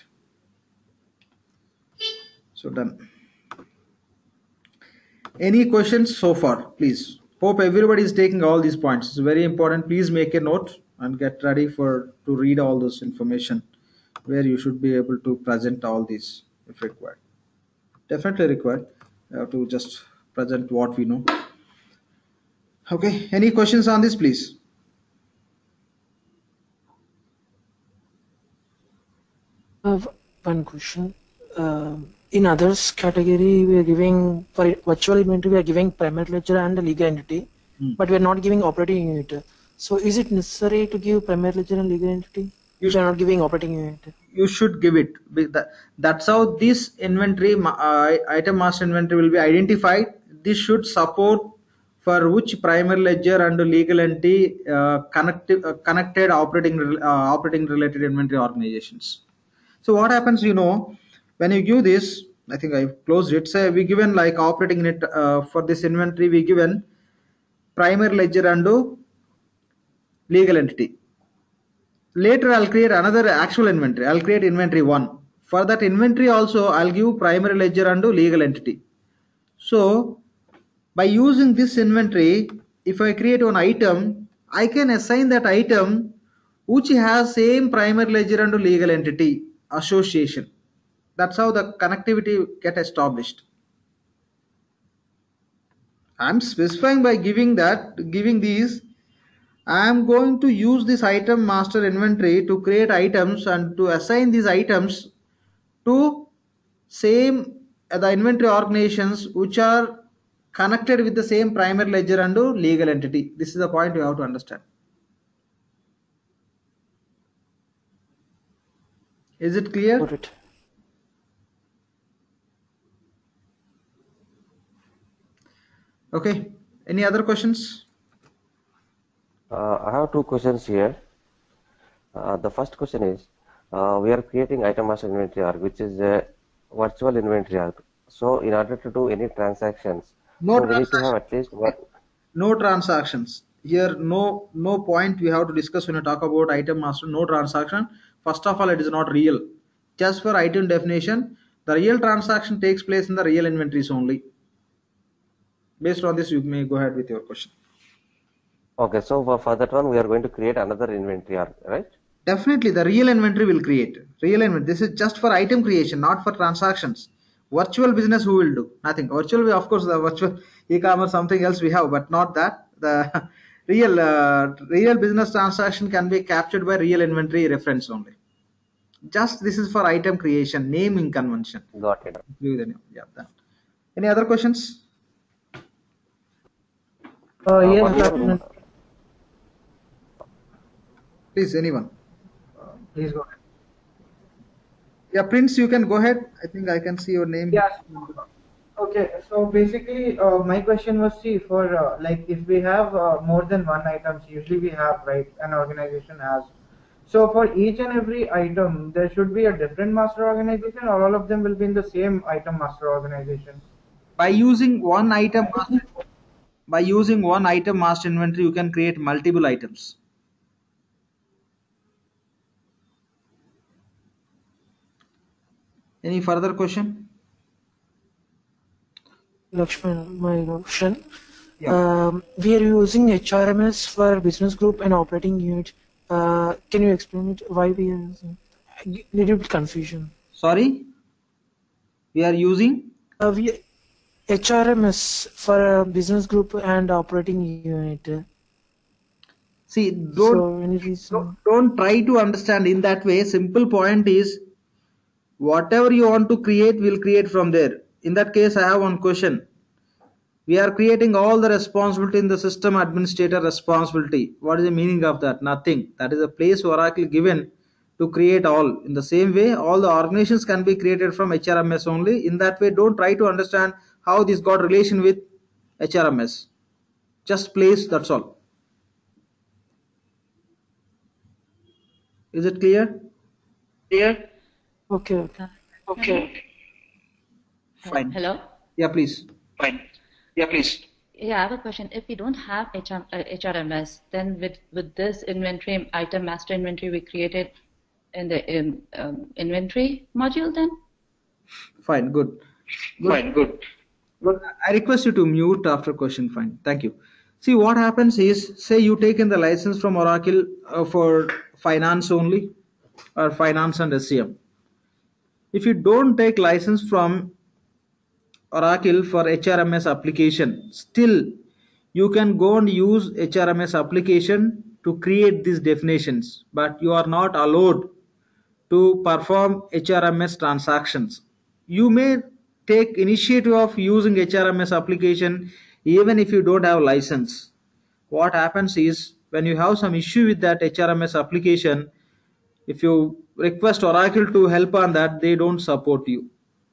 So done. Any questions so far, please? Hope everybody is taking all these points. It's very important. Please make a note and get ready to read all this information, where you should be able to present all these if required. Definitely required. You have to just present what we know. Okay, any questions on this, please? One question. In others category, we are giving for virtual inventory, we are giving primary ledger and legal entity, but we are not giving operating unit. So, is it necessary to give primary ledger and legal entity? You are not giving operating unit. You should give it. That's how this inventory, item master inventory, will be identified. This should support for which primary ledger and legal entity connected operating related inventory organizations. So what happens, when you give this, I think I closed it. Say we given like operating unit for this inventory, we given primary ledger and legal entity. Later I'll create another actual inventory. I'll create inventory 1. For that inventory also I'll give primary ledger and legal entity. So by using this inventory, if I create one item, I can assign that item which has same primary ledger and legal entity association. That's how the connectivity get established. I'm specifying by giving these. I'm going to use this item master inventory to create items and to assign these items to the inventory organizations which are connected with the same primary ledger and legal entity. This is the point you have to understand. Is it clear? Got it. Okay. Any other questions? I have two questions here. The first question is, we are creating item master inventory org, which is a virtual inventory org. So in order to do any transactions, we need to have at least one. No transactions. Here, no point we have to discuss when you talk about item master. No transaction. First of all, it is not real. Just for item definition, the real transaction takes place in the real inventories only. Based on this, you may go ahead with your question. Okay, so for that one, we are going to create another inventory org, right? Definitely, the real inventory will create. Real inventory. This is just for item creation, not for transactions. Virtual business, who will do? Nothing. Virtual, of course, the virtual e-commerce, something else we have, but not that. The real business transaction can be captured by real inventory reference only. Just this is for item creation, naming convention. Got it. Yeah, that. Any other questions? Yes, Please, anyone. please go ahead. Yeah, Prince, you can go ahead. I think I can see your name. Yes. Okay, so basically, my question was, see, for like if we have more than one items, usually we have, right, an organization has. So for each and every item, there should be a different master organization, or all of them will be in the same item master organization? By using one item master inventory, you can create multiple items. Any further question? Lakshman, my question. Yeah. We are using HRMS for business group and operating unit. Can you explain it? Why we are using? Little bit confusion. Sorry? We are using? HRMS for business group and operating unit. See, don't try to understand in that way. Simple point is, whatever you want to create, we'll create from there. In that case, I have one question. We are creating all the responsibility in the system administrator responsibility. What is the meaning of that? Nothing. That is a place Oracle given to create all. In the same way, all the organizations can be created from HRMS only. In that way, don't try to understand how this got relation with HRMS. Just place, that's all. Is it clear? Clear? Okay. Fine. Hello? Yeah, please. Fine. Yeah, please. Yeah, I have a question. If we don't have HRMS, then with this inventory item master inventory we created in the inventory module, then? Fine, good. Fine, good. I request you to mute after question. Fine, thank you. See, what happens is, say you taken the license from Oracle for finance only, or finance and SCM. If you don't take license from Oracle for HRMS application, still you can go and use HRMS application to create these definitions, but you are not allowed to perform HRMS transactions. You may take initiative of using HRMS application even if you don't have license. What happens is, when you have some issue with that HRMS application, if you request Oracle to help on that, they don't support you.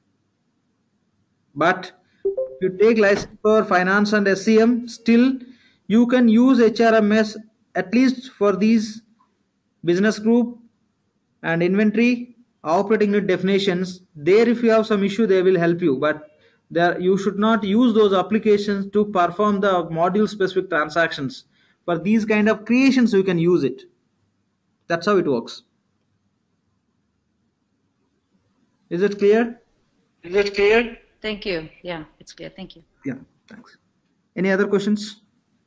But if you take license for finance and SCM, still you can use HRMS at least for these business group and inventory operating unit definitions. There, if you have some issue, they will help you, but there you should not use those applications to perform the module specific transactions. For these kind of creations you can use it. That's how it works. Is it clear? Is it clear? Thank you. Yeah, it's clear. Thank you. Yeah, thanks. Any other questions?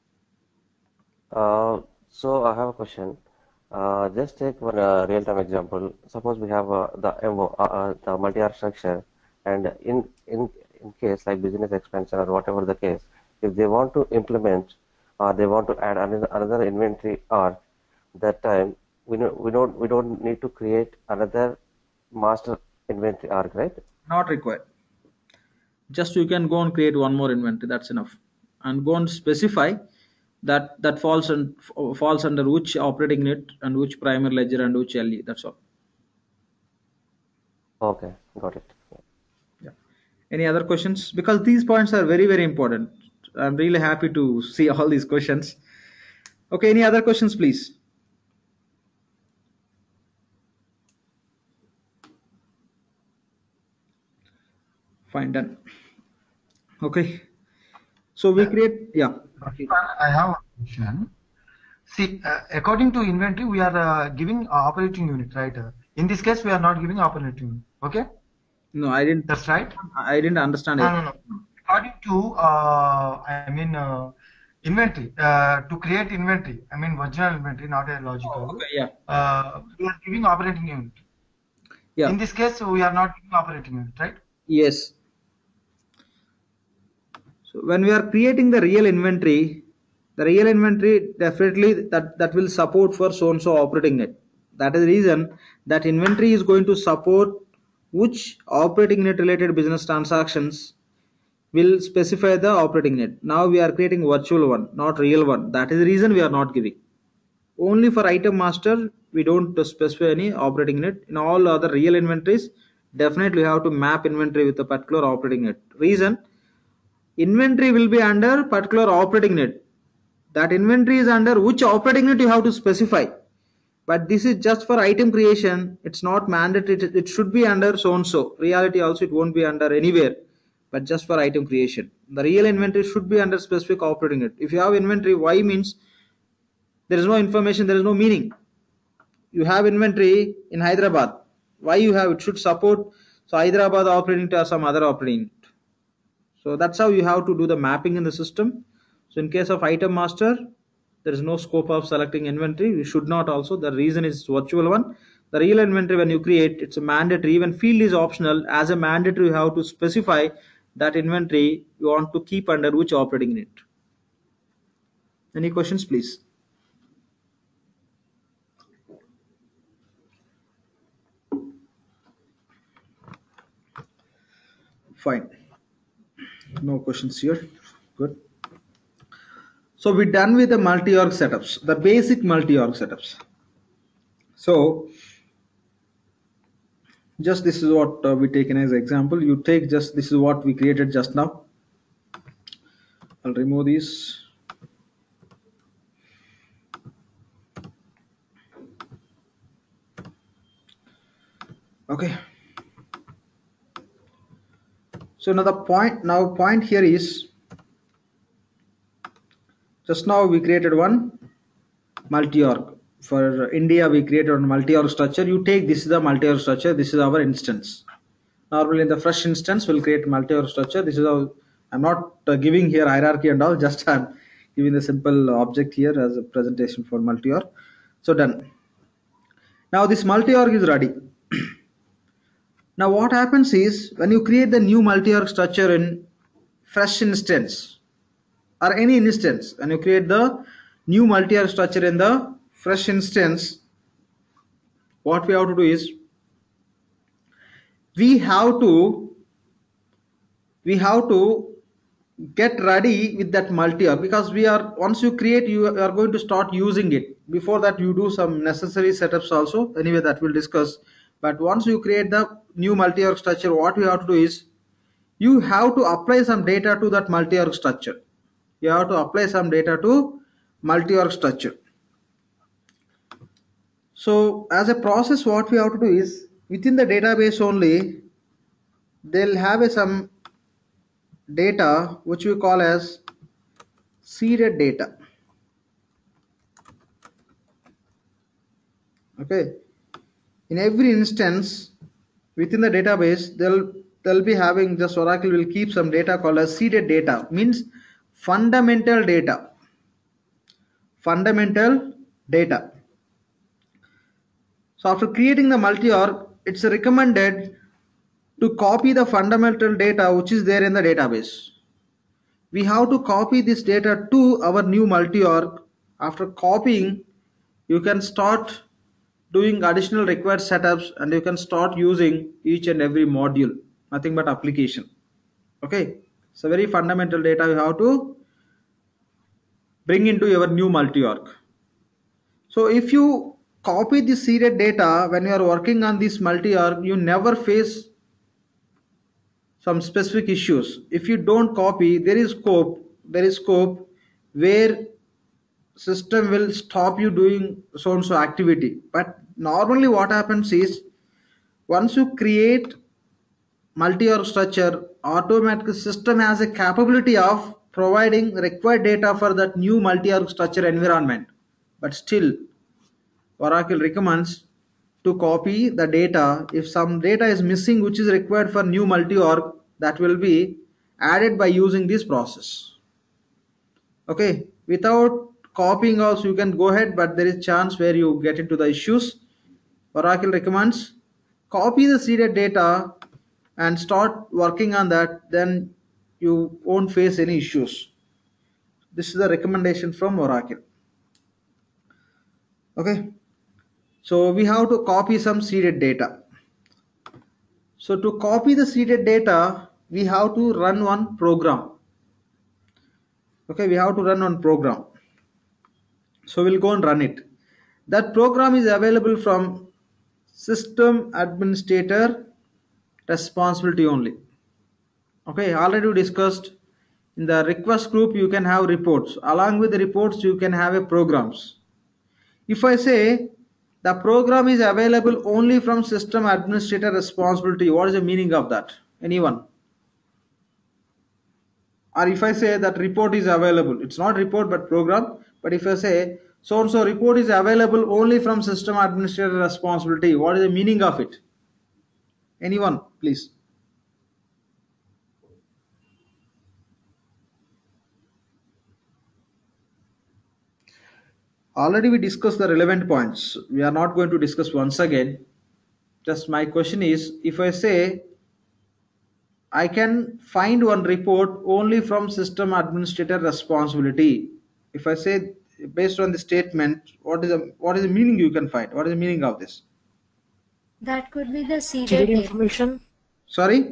So I have a question. Just take one real-time example. Suppose we have the multi-R structure, and in case like business expansion or whatever the case, if they want to implement or they want to add another inventory arc, that time we don't need to create another master inventory arc, right? Not required. Just you can go and create one more inventory. That's enough, and go and specify that falls under which operating unit and which primary ledger and which LE. That's all. Okay, got it. Yeah. Any other questions? Because these points are very, very important. I'm really happy to see all these questions. Okay, any other questions, please? Fine, done. Okay. So we create, yeah. I have a question. See, according to inventory, we are giving operating unit, right? In this case, we are not giving operating unit. Okay? No, I didn't. That's right. I didn't understand it. No. According to, inventory, to create inventory, original inventory, not a logical. Okay, yeah. We are giving operating unit. Yeah. In this case, we are not giving operating unit, right? Yes. So when we are creating the real inventory definitely that will support for so and so operating net. That is the reason that inventory is going to support which operating net related business transactions will specify the operating net. Now we are creating virtual one, not real one. That is the reason we are not giving. Only for item master we don't specify any operating net. In all other real inventories, definitely you have to map inventory with a particular operating net. Reason, inventory will be under particular operating net. That inventory is under which operating net you have to specify. But this is just for item creation. It's not mandatory. It should be under so and so. Reality also it won't be under anywhere, but just for item creation. The real inventory should be under specific operating net. If you have inventory, Y means there is no information, there is no meaning. You have inventory in Hyderabad. Why you have it should support so Hyderabad operating to some other operating unit. So that's how you have to do the mapping in the system. So in case of item master, there is no scope of selecting inventory. You should not also. The reason is virtual one. The real inventory when you create, it's a mandatory. Even field is optional. As a mandatory, you have to specify that inventory you want to keep under which operating unit. Any questions, please? Fine. No questions here. Good. So we're done with the multi-org setups, the basic multi-org setups. So just this is what we taken as example. You take just this is what we created just now. I'll remove these. Okay. So now the point here is Just now we created one multi-org. For India, we created a multi-org structure. You take this is the multi-org structure. This is our instance. Normally in the fresh instance, we'll create multi-org structure. This is how I'm not giving here hierarchy and all. Just I'm giving the simple object here as a presentation for multi-org. So done. Now this multi-org is ready. Now what happens is when you create the new multi-org structure in fresh instance or any instance, when you create the new multi-org structure in the fresh instance, what we have to do is we have to get ready with that multi-org, because once you create, you are going to start using it. Before that you do some necessary setups also, anyway that we'll discuss. But once you create the new multi-org structure, what we have to do is you have to apply some data to that multi-org structure. You have to apply some data to multi-org structure. So as a process, what we have to do is within the database only, they'll have some data which we call as seeded data. Okay, in every instance within the database, they'll be having, just Oracle will keep some data called as seeded data, means fundamental data. Fundamental data. So after creating the multi-org, it's recommended to copy the fundamental data which is there in the database. We have to copy this data to our new multi-org. After copying, you can start doing additional required setups and you can start using each and every module, nothing but application. Okay, so very fundamental data you have to bring into your new multi-org. So if you copy the seeded data when you are working on this multi-org, you never face some specific issues. If you don't copy, there is scope where system will stop you doing so and so activity. But normally what happens is once you create multi-org structure, automatic system has a capability of providing required data for that new multi-org structure environment. But still Oracle recommends to copy the data. If some data is missing which is required for new multi-org, that will be added by using this process. Okay, without copying also you can go ahead, but there is chance where you get into the issues. Oracle recommends copy the seeded data and start working on that, then you won't face any issues. This is the recommendation from Oracle. Okay, so we have to copy some seeded data. So to copy the seeded data, we have to run one program. Okay, we have to run one program. So we'll go and run it. That program is available from system administrator responsibility only. Okay, already we discussed in the request group you can have reports. Along with the reports you can have a programs. If I say the program is available only from system administrator responsibility, what is the meaning of that? Anyone? Or if I say that report is available, it's not report but program, but if I say so and so report is available only from system administrator responsibility, what is the meaning of it? Anyone, please? Already we discussed the relevant points. We are not going to discuss once again. Just my question is, if I say I can find one report only from system administrator responsibility, if I say based on the statement, what is the meaning you can find? What is the meaning of this? That could be the seeded Seeded data. information. Sorry?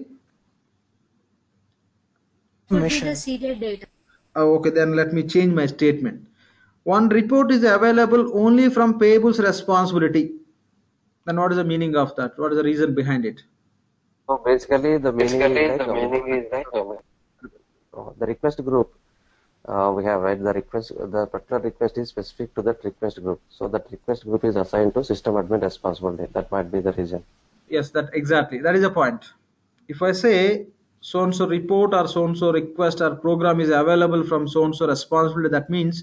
Could be the seeded data. Oh, okay, then let me change my statement. One report is available only from payables responsibility. Then what is the meaning of that? What is the reason behind it? So basically the meaning is like the request group we have, right? The particular request is specific to that request group. So that request group is assigned to system admin responsibility. That might be the reason. Yes, that exactly. That is a point. If I say so and so report or so and so request or program is available from so and so responsibility. That means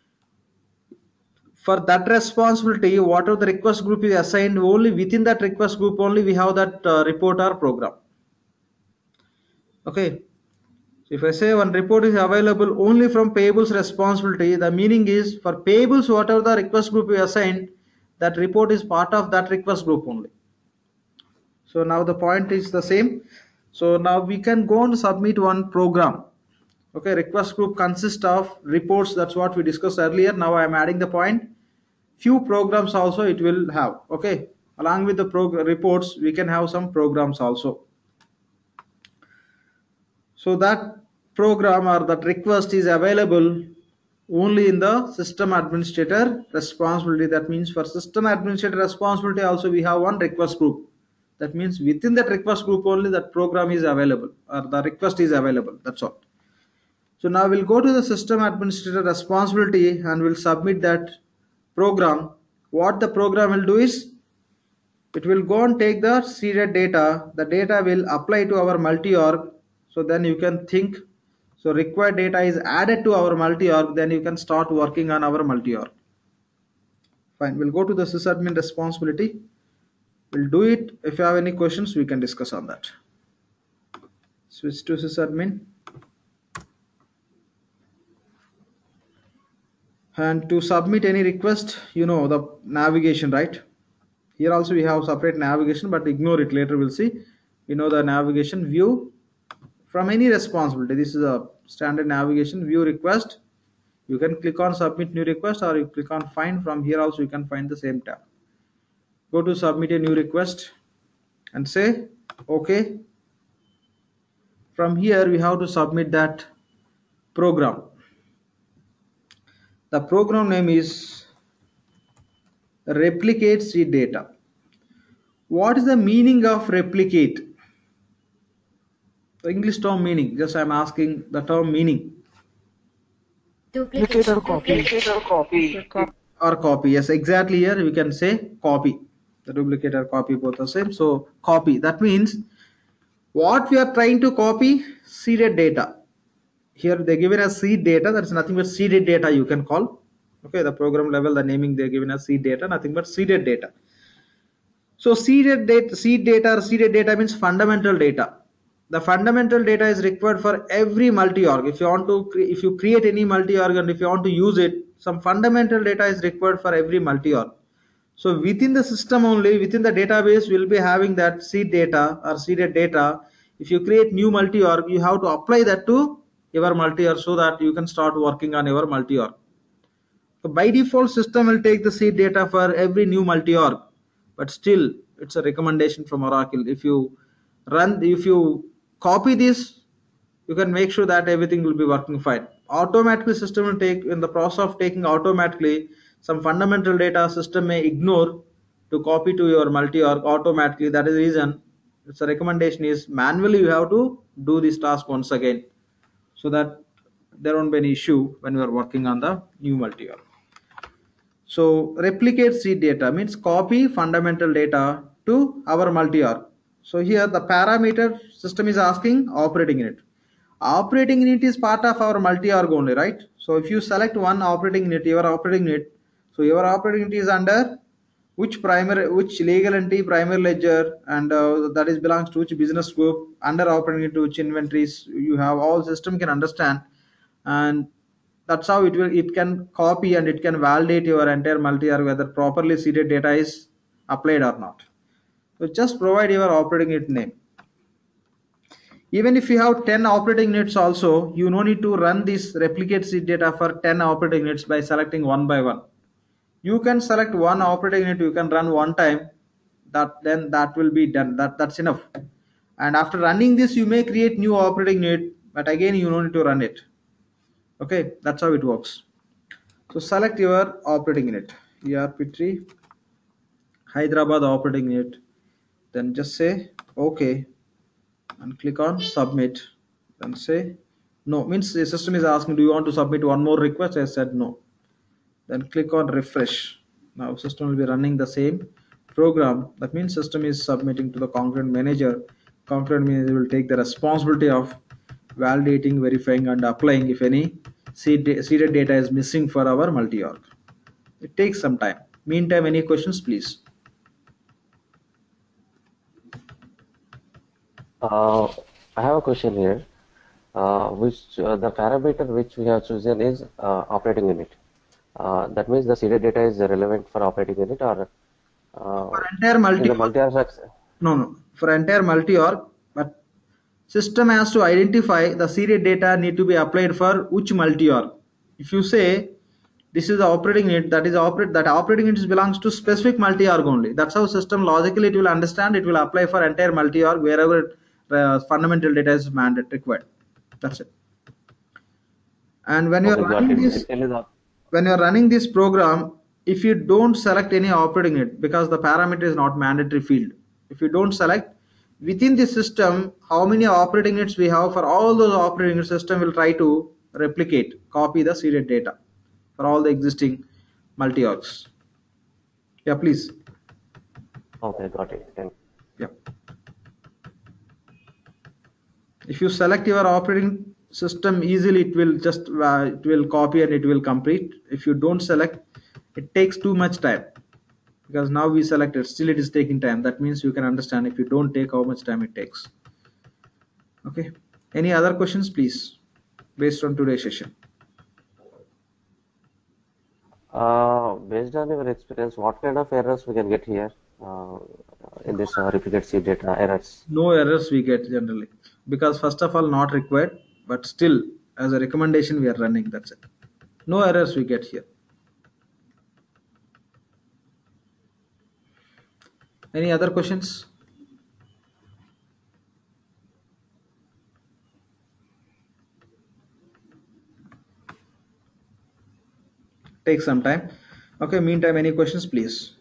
for that responsibility, whatever the request group is assigned, only within that request group only we have that report or program. Okay, so if I say one report is available only from payables responsibility, the meaning is for payables, whatever the request group is assigned, that report is part of that request group only. So now the point is the same. So now we can go and submit one program. Okay, request group consists of reports. That's what we discussed earlier. Now I am adding the point. Few programs also it will have. Okay, along with the reports, we can have some programs also. So that program or that request is available only in the system administrator responsibility. That means for system administrator responsibility also we have one request group. That means within that request group only that program is available or the request is available. That's all. So now we'll go to the system administrator responsibility and we'll submit that program. What the program will do is it will go and take the seeded data. The data will apply to our multi-org. So then you can think, so required data is added to our multi-org, then you can start working on our multi-org. Fine, we'll go to the sysadmin responsibility. We'll do it. If you have any questions, we can discuss on that. Switch to sysadmin. And to submit any request, you know the navigation, right? Here also we have separate navigation, but ignore it, later we'll see. You know the navigation view from any responsibility. This is a standard navigation view request. You can click on submit new request or you click on find. From here also you can find the same tab. Go to submit a new request and say okay. From here we have to submit that program. The program name is replicate seed data. What is the meaning of replicate? The English term meaning, just I am asking the term meaning. Duplicate or copy. Or copy, yes, exactly. Here we can say copy. The duplicate or copy both are same. So copy, that means what we are trying to copy, seeded data. Here they given as seed data, that's nothing but seeded data you can call. Okay, the program level, the naming they're given as seed data, nothing but seeded data. So seed data means fundamental data. The fundamental data is required for every multi-org. If you create any multi-org and if you want to use it, some fundamental data is required for every multi-org. So within the system only, within the database, we'll be having that seed data or seeded data. If you create new multi-org, you have to apply that to your multi-org so that you can start working on your multi-org. So by default, system will take the seed data for every new multi-org, but still it's a recommendation from Oracle. If you copy this, you can make sure that everything will be working fine. Automatically system will take, in the process of taking automatically, some fundamental data system may ignore to copy to your multi-org automatically. That is the reason it's a recommendation is manually you have to do this task once again, so that there won't be any issue when we are working on the new multi-org. So replicate seed data means copy fundamental data to our multi-org. So here the parameter system is asking operating unit. Operating unit is part of our multi-org only, right? So if you select one operating unit, your operating unit, so your operating unit is under which legal entity, primary ledger, and that is belongs to which business group, under operating unit which inventories you have, all system can understand, and that's how it can copy and it can validate your entire multi-org whether properly seeded data is applied or not. So just provide your operating unit name. Even if you have 10 operating units also, you no need to run this replicate seed data for 10 operating units by selecting one by one. You can select one operating unit, you can run one time, then that will be done. That's enough. And after running this, you may create new operating unit, but again you don't need to run it. Okay, that's how it works. So select your operating unit, ERP3 Hyderabad operating unit, then just say okay and click on submit. Then say no, means the system is asking, do you want to submit one more request? I said no. Then click on refresh. Now system will be running the same program. That means system is submitting to the concurrent manager Component means it will take the responsibility of validating, verifying, and applying if any seeded data is missing for our multi-org. It takes some time. Meantime, any questions, please? I have a question here. Which the parameter which we have chosen is operating unit. That means the seeded data is relevant for operating unit, or For entire in the multi-org, multi-org. no. For entire multi-org, but system has to identify the seeded data need to be applied for which multi-org. If you say this is the operating unit, that operating unit belongs to specific multi-org only. That's how system logically it will understand. It will apply for entire multi-org wherever fundamental data is required. That's it. And when you are Okay, got running it. this, Basically, when you are running this program, if you don't select any operating unit, because the parameter is not mandatory field, if you don't select within the system how many operating units we have, for all those operating units, system will try to replicate, copy the seeded data for all the existing multi-orgs. Yeah, please. okay, got it. Thank Yeah. If you select your operating system easily, it will just it will copy and it will complete. If you don't select, it takes too much time, because now we selected, still it is taking time. That means you can understand if you don't take how much time it takes. Okay, any other questions, please, based on today's session? Based on your experience, what kind of errors we can get here in this replicate seed data errors? No errors we get generally, because first of all not required, but still as a recommendation we are running. That's it. No errors we get here. Any other questions? Take some time. Okay, meantime, any questions, please?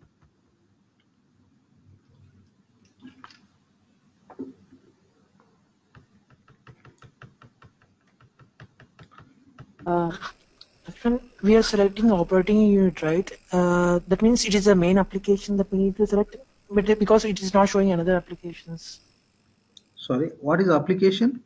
We are selecting operating unit, right? That means it is the main application that we need to select, but because it is not showing another applications. Sorry, what is application?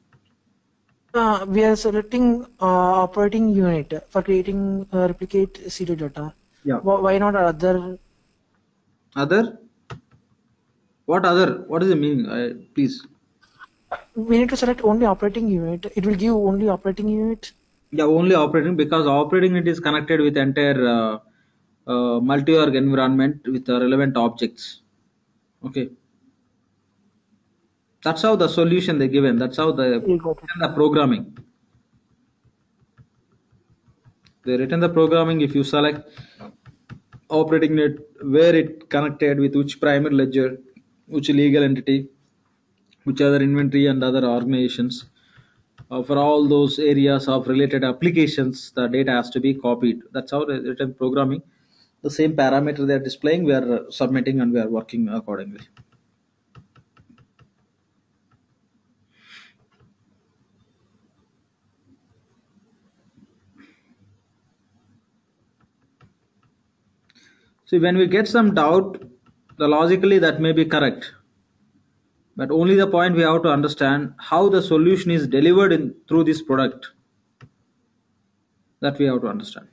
We are selecting operating unit for creating replicate seeded data. Yeah. Why not other? Other? What other? What is the meaning? Please. We need to select only operating unit. It will give only operating unit. Yeah, only operating, because operating unit is connected with entire multi-org environment with relevant objects. Okay. That's how the solution they given. That's how they written the programming. They written the programming. If you select operating unit, where it connected with which primary ledger, which legal entity, which other inventory and other organizations. For all those areas of related applications, the data has to be copied. That's how they written programming. The same parameter they are displaying, we are submitting and we are working accordingly. See, when we get some doubt, the logically that may be correct, but only the point we have to understand how the solution is delivered through this product. That we have to understand.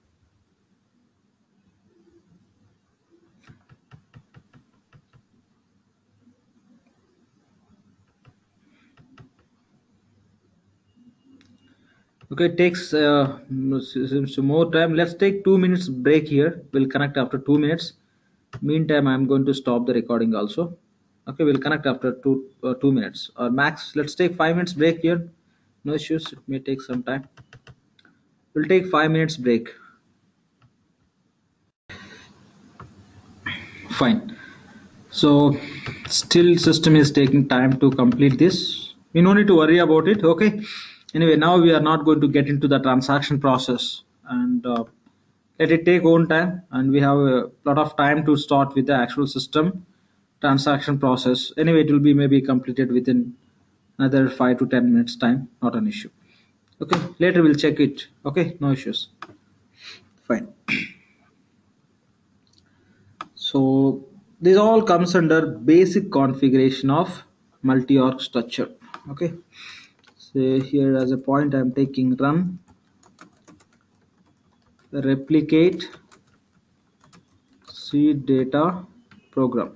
Okay, it takes some more time. Let's take 2 minutes break here. We'll connect after 2 minutes. Meantime, I'm going to stop the recording also. Okay, we'll connect after 2 minutes or max. Let's take 5 minutes break here. No issues. It may take some time. We'll take 5 minutes break. Fine. So still system is taking time to complete this. We no need to worry about it. Okay. Anyway, now we are not going to get into the transaction process, and let it take own time, and we have a lot of time to start with the actual system transaction process. Anyway, it will be maybe completed within another 5 to 10 minutes time. Not an issue. Okay, later we'll check it. Okay, no issues. Fine. So this all comes under basic configuration of multi-org structure. Okay, so here as a point I'm taking run, replicate, seed data program.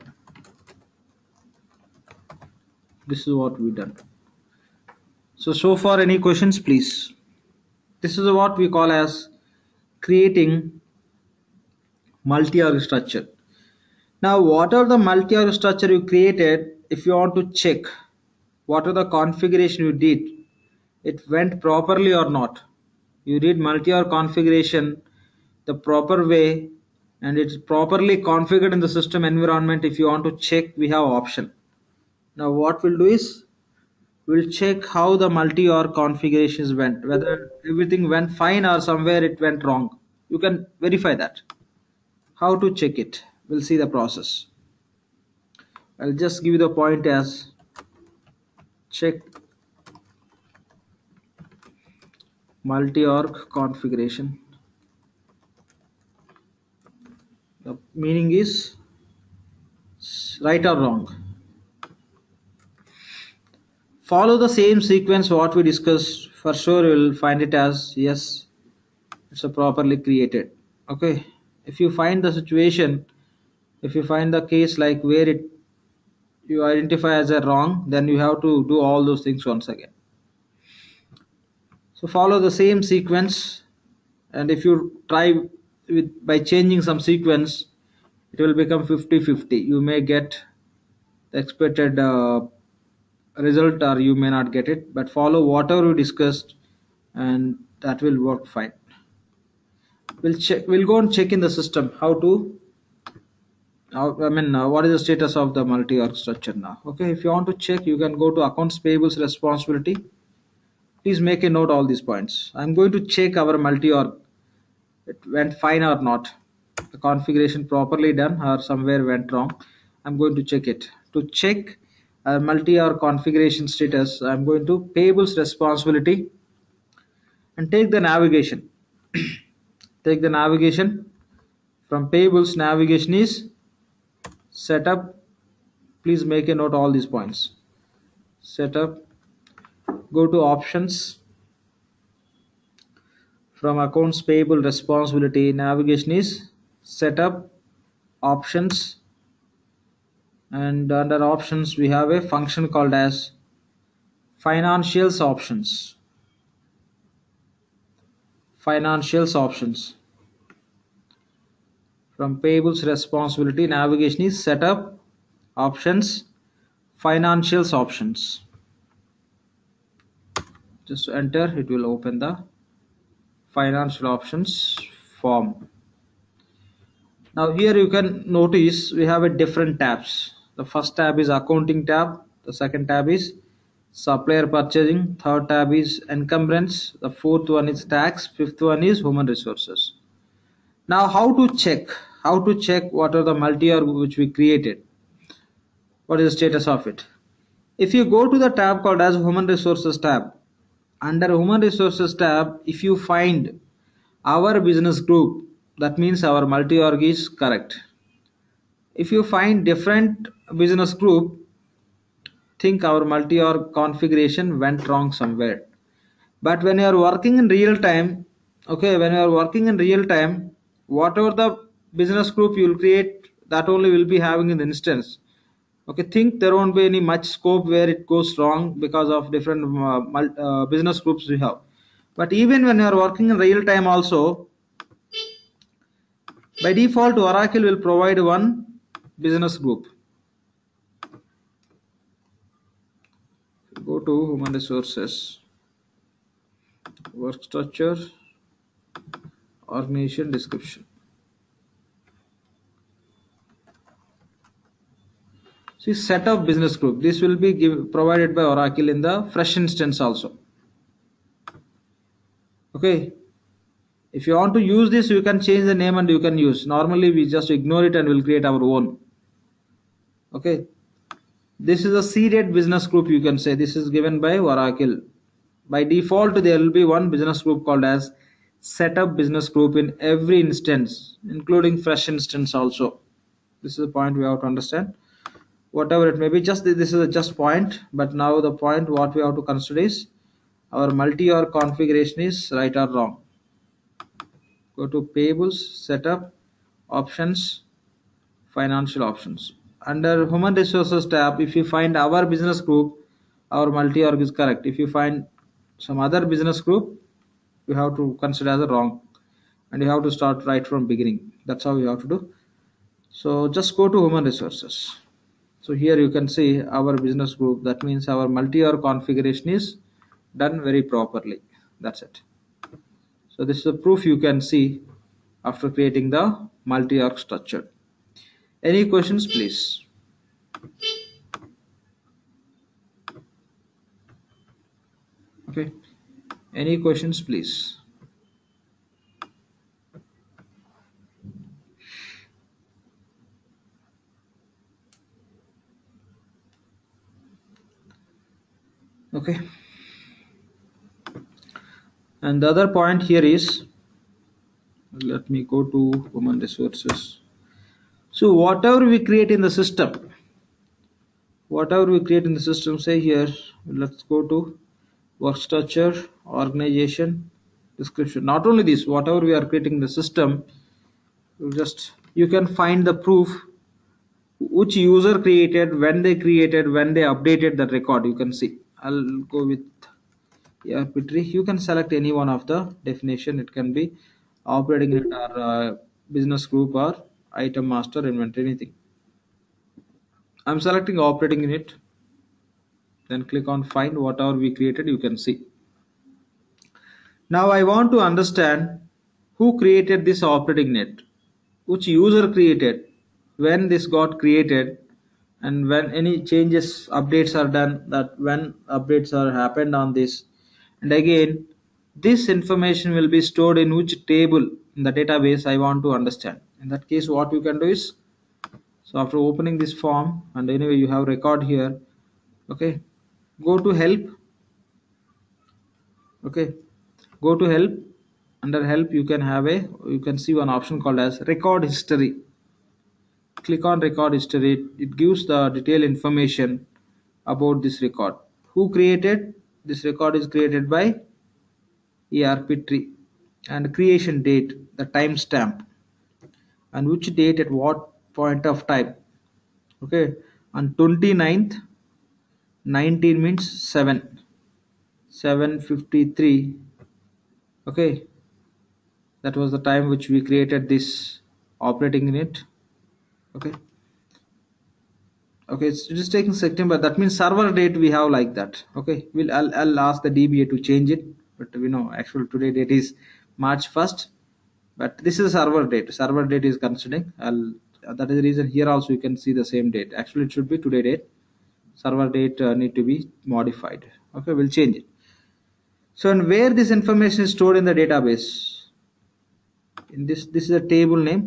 This is what we done. So far any questions, please? This is what we call as creating multi-org structure. Now whatever the multi-org structure you created, if you want to check what are the configuration you did, it went properly or not. You did multi-org configuration the proper way and it's properly configured in the system environment. If you want to check, we have option. Now what we'll do is we'll check how the multi-org configurations went, whether everything went fine or somewhere it went wrong. You can verify that. How to check it? We'll see the process. I'll just give you the point as check multi-org configuration. The meaning is right or wrong. Follow the same sequence what we discussed. For sure you will find it as yes, it's a properly created. Okay, if you find the situation, if you find the case like where it you identify as a wrong, then you have to do all those things once again. So follow the same sequence, and if you try with by changing some sequence, it will become 50-50. You may get the expected result or you may not get it, but follow whatever we discussed and that will work fine. We'll go and check in the system how to what is the status of the multi-org structure now. Okay, if you want to check, you can go to accounts payables responsibility. Please make a note all these points. I'm going to check our multi-org, it went fine or not, the configuration properly done or somewhere went wrong. I'm going to check it. To check multi-org configuration status, I'm going to payables responsibility and take the navigation. Take the navigation from payables. Navigation is setup. Please make a note all these points. Setup, go to options. From accounts payable responsibility, navigation is setup, options, and under options we have a function called as financials options. Financials options. From payables responsibility, navigation is setup, options, financials options. Just enter, it will open the financial options form. Now here you can notice we have a different tabs. The first tab is accounting tab, the second tab is supplier purchasing, third tab is encumbrance, the fourth one is tax, fifth one is human resources. Now how to check what are the multi-org which we created, what is the status of it. If you go to the tab called as human resources tab, under human resources tab, if you find our business group, that means our multi-org is correct. If you find different business group, think our multi-org configuration went wrong somewhere. But when you are working in real time, okay, when you are working in real time, whatever the business group you will create, that only will be having in the instance. Okay, think there won't be any much scope where it goes wrong because of different business groups we have. But even when you are working in real time also, by default Oracle will provide one business group. Go to human resources, work structure, organization description. See, set up business group. This will be provided by Oracle in the fresh instance also. Okay. If you want to use this, you can change the name and you can use. Normally we just ignore it and we'll create our own. Okay. This is a seeded business group, you can say. This is given by Oracle. By default, there will be one business group called as setup business group in every instance, including fresh instance also. This is the point we have to understand. whatever it may be. Just this is a just point, but now the point what we have to consider is our multi-org configuration is right or wrong. Go to payables, setup, options, financial options. Under human resources tab, if you find our business group, our multi-org is correct. If you find some other business group, you have to consider as a wrong, and you have to start right from beginning. That's how you have to do. So just go to human resources. So here you can see our business group. That means our multi-org configuration is done very properly. That's it. So this is a proof you can see after creating the multi-org structure. Any questions, please? Okay. Any questions, please? Okay. And the other point here is, let me go to human resources. So whatever we create in the system, say here, let's go to work structure, organization, description. Not only this, whatever we are creating in the system, you can find the proof which user created, when they updated that record. You can see. I'll go with ERP tree. You can select any one of the definition. It can be operating unit or business group or item master, inventory, anything. I'm selecting operating unit. Then click on find whatever we created. You can see. Now I want to understand who created this operating unit, which user created, when this got created, and when any changes, updates are done, that when updates are happened on this. And again, this information will be stored in which table in the database I want to understand. In that case, what you can do is, so after opening this form, and anyway you have record here, okay, go to help. Okay, go to help. Under help you can see one option called as record history. Click on record history. It gives the detailed information about this record. Who created this record? Is created by ERP tree, and creation date, the timestamp, and which date at what point of time. Okay, on 29th 19 means 7:53. Okay, that was the time which we created this operating unit. Okay, it is taking September. That means server date we have like that. Okay, I'll ask the DBA to change it, but we know actual today date is March 1st, but this is server date. Server date is considering. That is the reason here also you can see the same date. Actually it should be today date. Server date need to be modified. Okay, we'll change it. So, and where this information is stored in the database, in this is a table name,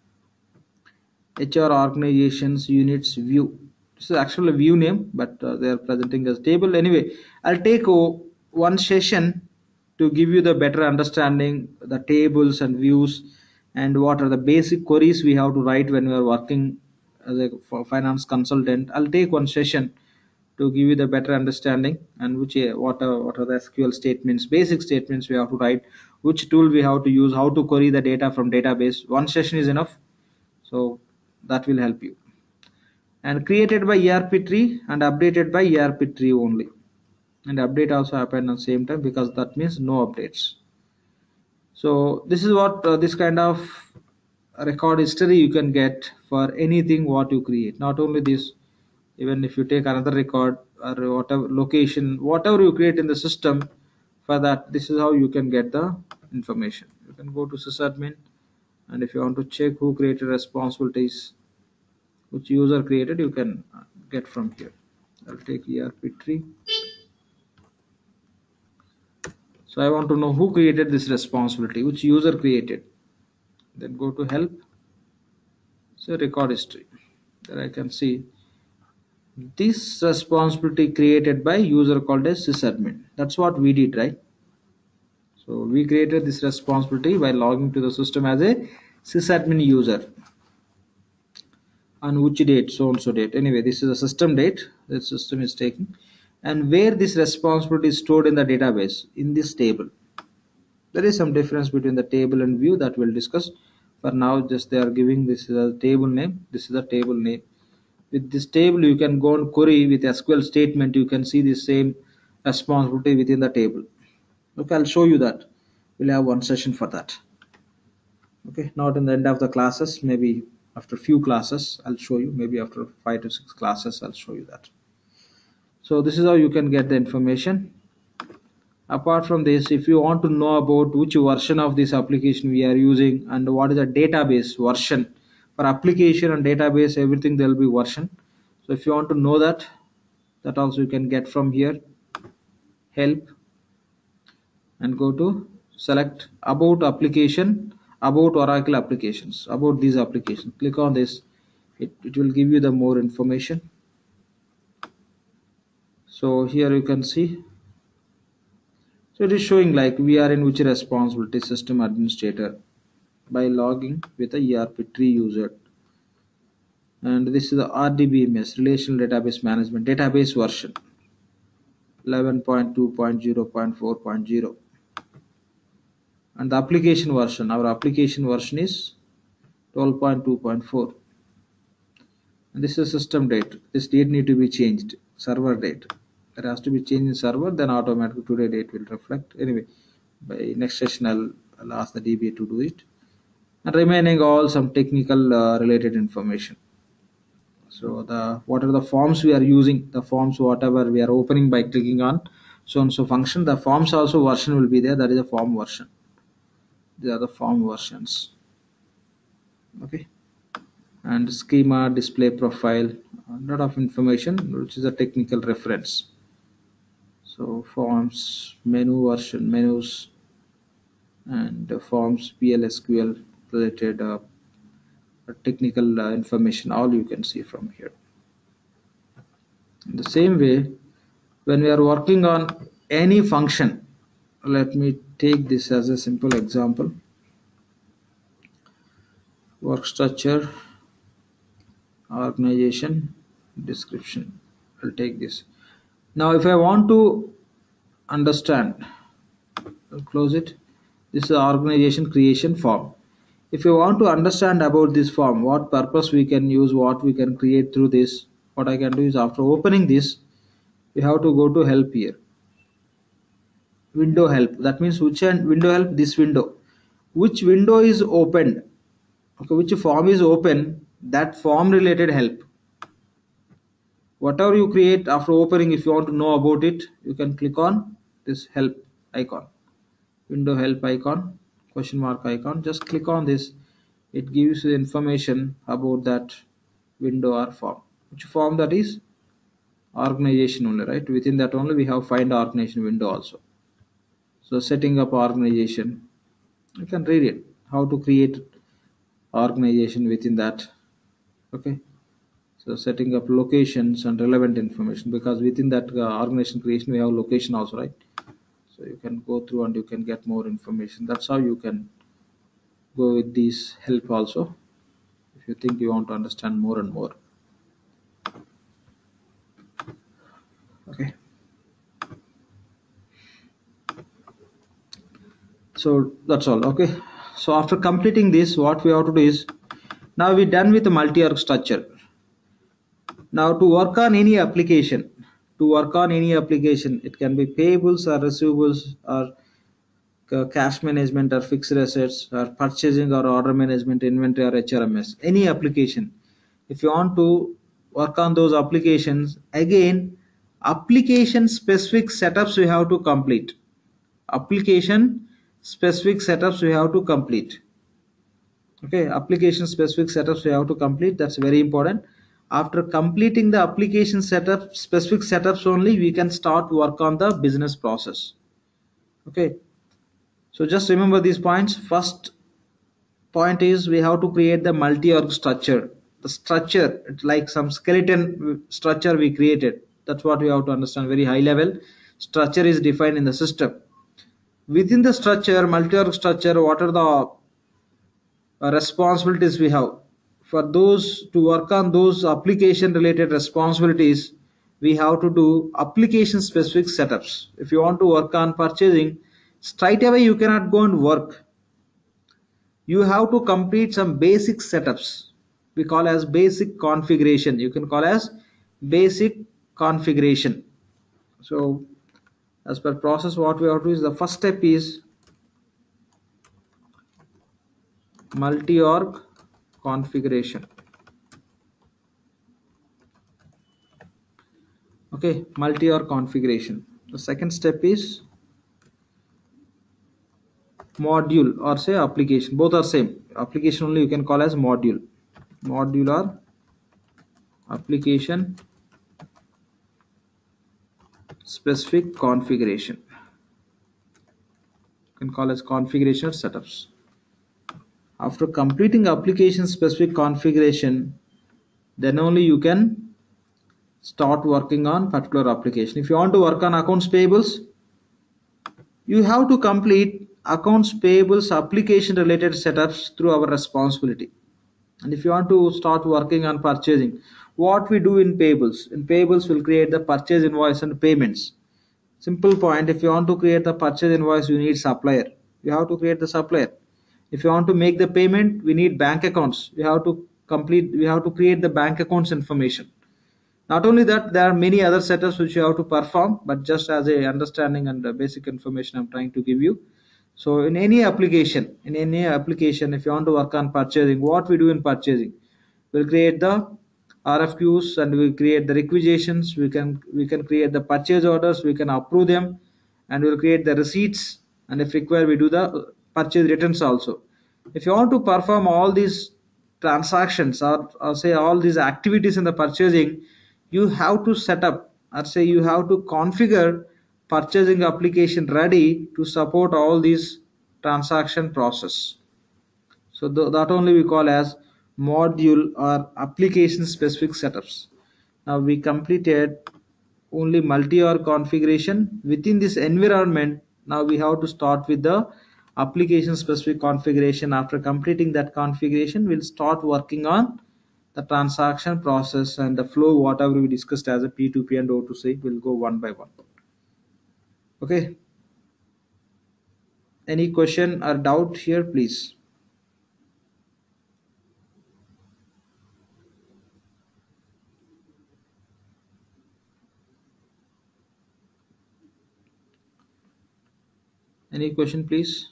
HR organizations units view. This is actually a view name, but they are presenting as table. Anyway, I'll take one session to give you the better understanding the tables and views, and what are the basic queries we have to write when we are working as a finance consultant. I'll take one session to give you the better understanding, and what are the SQL statements, basic statements we have to write, which tool we have to use, how to query the data from database. One session is enough, so that will help you. And created by ERP tree and updated by ERP tree only, and update also happened at the same time, because that means no updates. So this is what this kind of record history you can get for anything what you create. Not only this, even if you take another record or whatever location, whatever you create in the system, for that, this is how you can get the information. You can go to sysadmin, and if you want to check who created responsibilities, which user created, you can get from here. I'll take ERP tree. So I want to know who created this responsibility, which user created. Then go to help. So record history. There I can see this responsibility created by user called as sysadmin. That's what we did, right? So we created this responsibility by logging to the system as a sysadmin user. on which date, so and so date. Anyway, this is a system date the system is taking, and where this responsibility is stored in the database in this table. There is some difference between the table and view that we'll discuss. For now, just they are giving this is a table name, this is a table name. With this table, you can go and query with SQL statement. You can see the same responsibility within the table. Okay, I'll show you that. We'll have one session for that. Okay, not in the end of the classes, maybe after few classes I'll show you. Maybe after 5 to 6 classes I'll show you that. So this is how you can get the information. Apart from this, if you want to know about which version of this application we are using and what is the database version, for application and database everything there will be version. So if you want to know that also you can get from here, help, and go to select about application, about Oracle applications, about these applications. Click on this, it will give you the more information. So here you can see, so it is showing like we are in which responsibility, system administrator, by logging with a ERP tree user. And this is the RDBMS, relational database management, database version 11.2.0.4.0. and the application version, our application version is 12.2.4. and this is system date. This date need to be changed, server date. It has to be changed in server, then automatically today date will reflect. Anyway, by next session I'll ask the DBA to do it, and remaining all some technical related information. So what are the forms we are using, the forms whatever we are opening by clicking on so and so function, the forms also version will be there, that is a form version. These are the form versions. Okay, and schema, display profile, a lot of information which is a technical reference. So forms, menu version, menus, and forms, PLSQL related technical information, all you can see from here. In the same way, when we are working on any function, let me take this as a simple example. Work structure, organization, description. I'll take this. Now if I want to understand, I'll close it. This is the organization creation form. If you want to understand about this form, what purpose we can use, what we can create through this, what I can do is after opening this, we have to go to help here. Window help, that means which window help, this window. Which window is opened, okay, which form is open, that form related help. Whatever you create after opening, if you want to know about it, you can click on this help icon, window help icon, question mark icon. Just click on this, it gives you information about that window or form. Which form that is? Organization only, right? Within that only we have find organization window also. So setting up organization, you can read it, how to create organization within that. Okay, so setting up locations and relevant information, because within that organization creation we have location also, right? So you can go through and you can get more information. That's how you can go with these help also, if you think you want to understand more and more. Okay, so that's all. Okay, so after completing this, what we have to do is, now we're done with the multi-org structure. Now to work on any application, it can be payables or receivables or cash management or fixed assets or purchasing or order management, inventory or HRMS, any application. If you want to work on those applications, again application specific setups we have to complete. Application specific setups we have to complete. Okay, application specific setups we have to complete. That's very important. After completing the application setup, specific setups only, we can start work on the business process. Okay, so just remember these points. First point is we have to create the multi-org structure. The structure, it's like some skeleton structure we created. That's what we have to understand. Very high level structure is defined in the system. Within the structure, multi-org structure, what are the responsibilities we have? for those to work on those application related responsibilities, we have to do application specific setups. If you want to work on purchasing, straight away you cannot go and work. You have to complete some basic setups. We call as basic configuration. You can call as basic configuration. So as per process, what we have to do is the first step is multi-org configuration. Okay, multi-org configuration. The second step is module or say application. Both are same. Application only you can call as module. Module or application specific configuration. You can call as configuration or setups. After completing application specific configuration, then only you can start working on particular application. If you want to work on accounts payables, you have to complete accounts payables application related setups through our responsibility. And if you want to start working on purchasing, what we do in payables will create the purchase invoice and payments. Simple point, if you want to create the purchase invoice, you need supplier. You have to create the supplier. If you want to make the payment, we need bank accounts. We have to create the bank accounts information. Not only that, there are many other setups which you have to perform, but just as a understanding and a basic information I'm trying to give you. So in any application, if you want to work on purchasing, what we do in purchasing, we'll create the RFQs and we'll create the requisitions. We can create the purchase orders, we can approve them, and we'll create the receipts, and if required we do the purchase returns also. If you want to perform all these transactions or say all these activities in the purchasing, you have to set up or say you have to configure purchasing application ready to support all these transaction process. So that only we call as module or application specific setups. Now we completed only multi-org configuration. Within this environment, now we have to start with the application specific configuration. After completing that configuration, we'll start working on the transaction process and the flow, whatever we discussed as a P2P and O2C, will go one by one. Okay, any question or doubt here, please? Any question, please?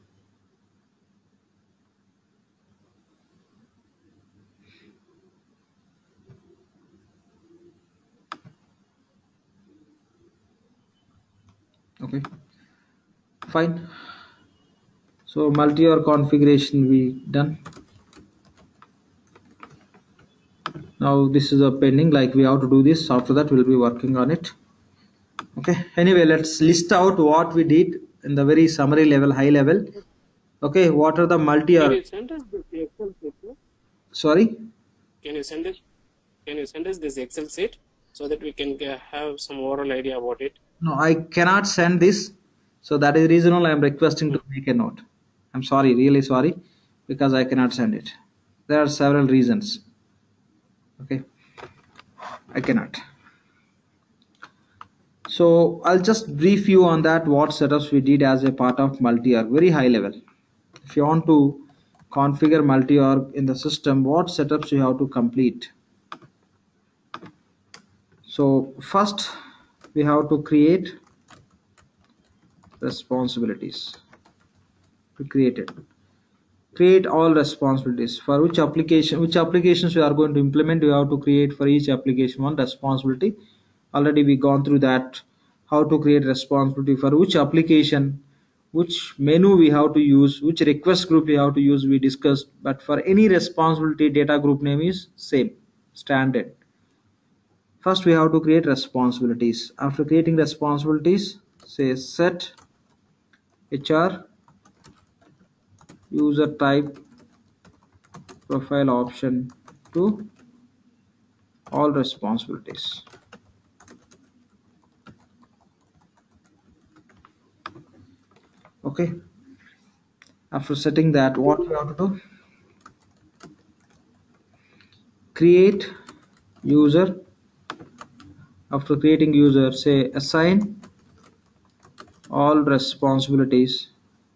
Okay, fine. So multi-org configuration we done. Now this is a pending, like we have to do this. After that we'll be working on it. Okay, anyway, let's list out what we did in the very summary level, high level. Okay, what are the multi-org? Can you send us the Excel sheet? Sorry? Can you send us this Excel sheet so that we can have some overall idea about it? No, I cannot send this. So that is the reason I am requesting to make a note. I'm sorry, really sorry, because I cannot send it. There are several reasons. Okay, I cannot. So I'll just brief you on that, what setups we did as a part of multi-org, very high level. If you want to configure multi-org in the system, what setups you have to complete. So first we have to create responsibilities. We create all responsibilities for which applications we are going to implement. We have to create for each application one responsibility. Already we gone through that, how to create responsibility for which application, which menu we have to use, which request group we have to use, we discussed. But for any responsibility, data group name is same, standard. First we have to create responsibilities. After creating responsibilities, say set HR user type profile option to all responsibilities. Okay, after setting that, what we have to do, create user. After creating user, say assign all responsibilities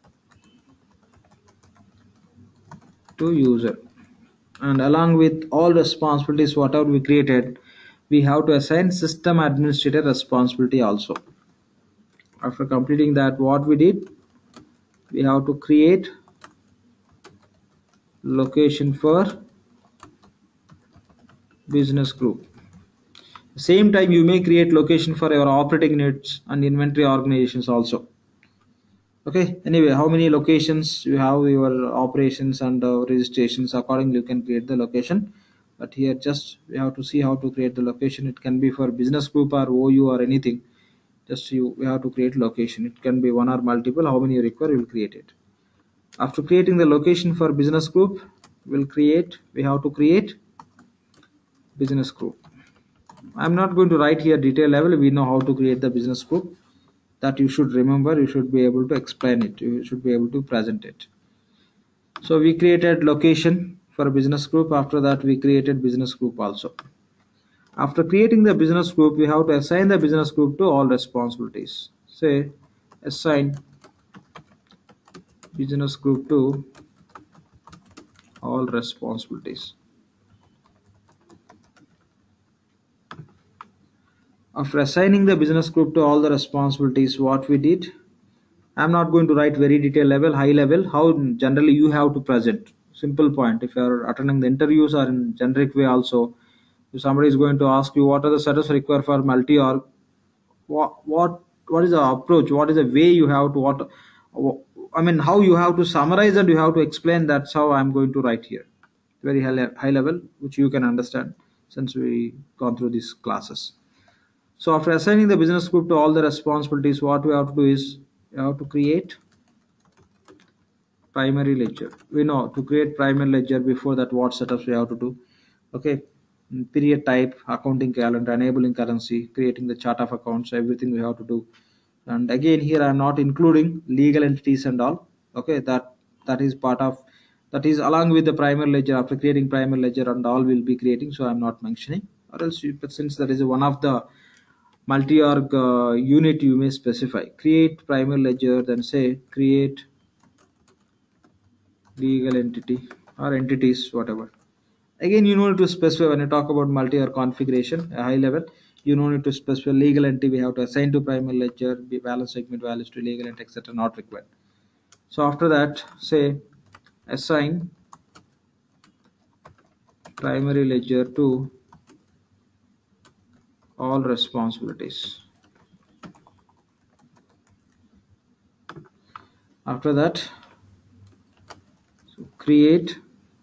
to user, and along with all responsibilities whatever we created, we have to assign system administrator responsibility also. After completing that, what we did, we have to create location for business group. Same time you may create location for your operating units and inventory organizations also. Okay, anyway, how many locations you have your operations and registrations, accordingly you can create the location. But here just we have to see how to create the location. It can be for business group or OU or anything. Just we have to create location. It can be one or multiple. How many you require, you will create it. After creating the location for business group, we have to create business group. I'm not going to write here detail level. We know how to create the business group. That you should remember. You should be able to explain it. You should be able to present it. So we created location for a business group. After that, we created business group also. After creating the business group, we have to assign the business group to all responsibilities. Say assign business group to all responsibilities. After assigning the business group to all the responsibilities, what we did, I'm not going to write very detailed level, high level, how generally you have to present. Simple point. If you are attending the interviews or in generic way also, if somebody is going to ask you what are the setups required for multi-org, what is the approach, what is the way you have to, how you have to summarize and you have to explain. That's how I'm going to write here. Very high level, which you can understand since we gone through these classes. So after assigning the business group to all the responsibilities, what we have to do is we have to create primary ledger. We know to create primary ledger. Before that, what setups we have to do. Okay, period type, accounting calendar, enabling currency, creating the chart of accounts, everything we have to do. And again here I'm not including legal entities and all. Okay, that is part of, that is along with the primary ledger. After creating primary ledger and all will be creating, so I'm not mentioning. Or else but since that is one of the multi-org unit, you may specify create primary ledger, then say create legal entity or entities, whatever. Again, you need to specify when you talk about multi-org configuration, a high level, you don't need to specify legal entity. We have to assign to primary ledger, balance segment values to legal entity, etc. Not required. So after that, say assign primary ledger to all responsibilities. After that, so create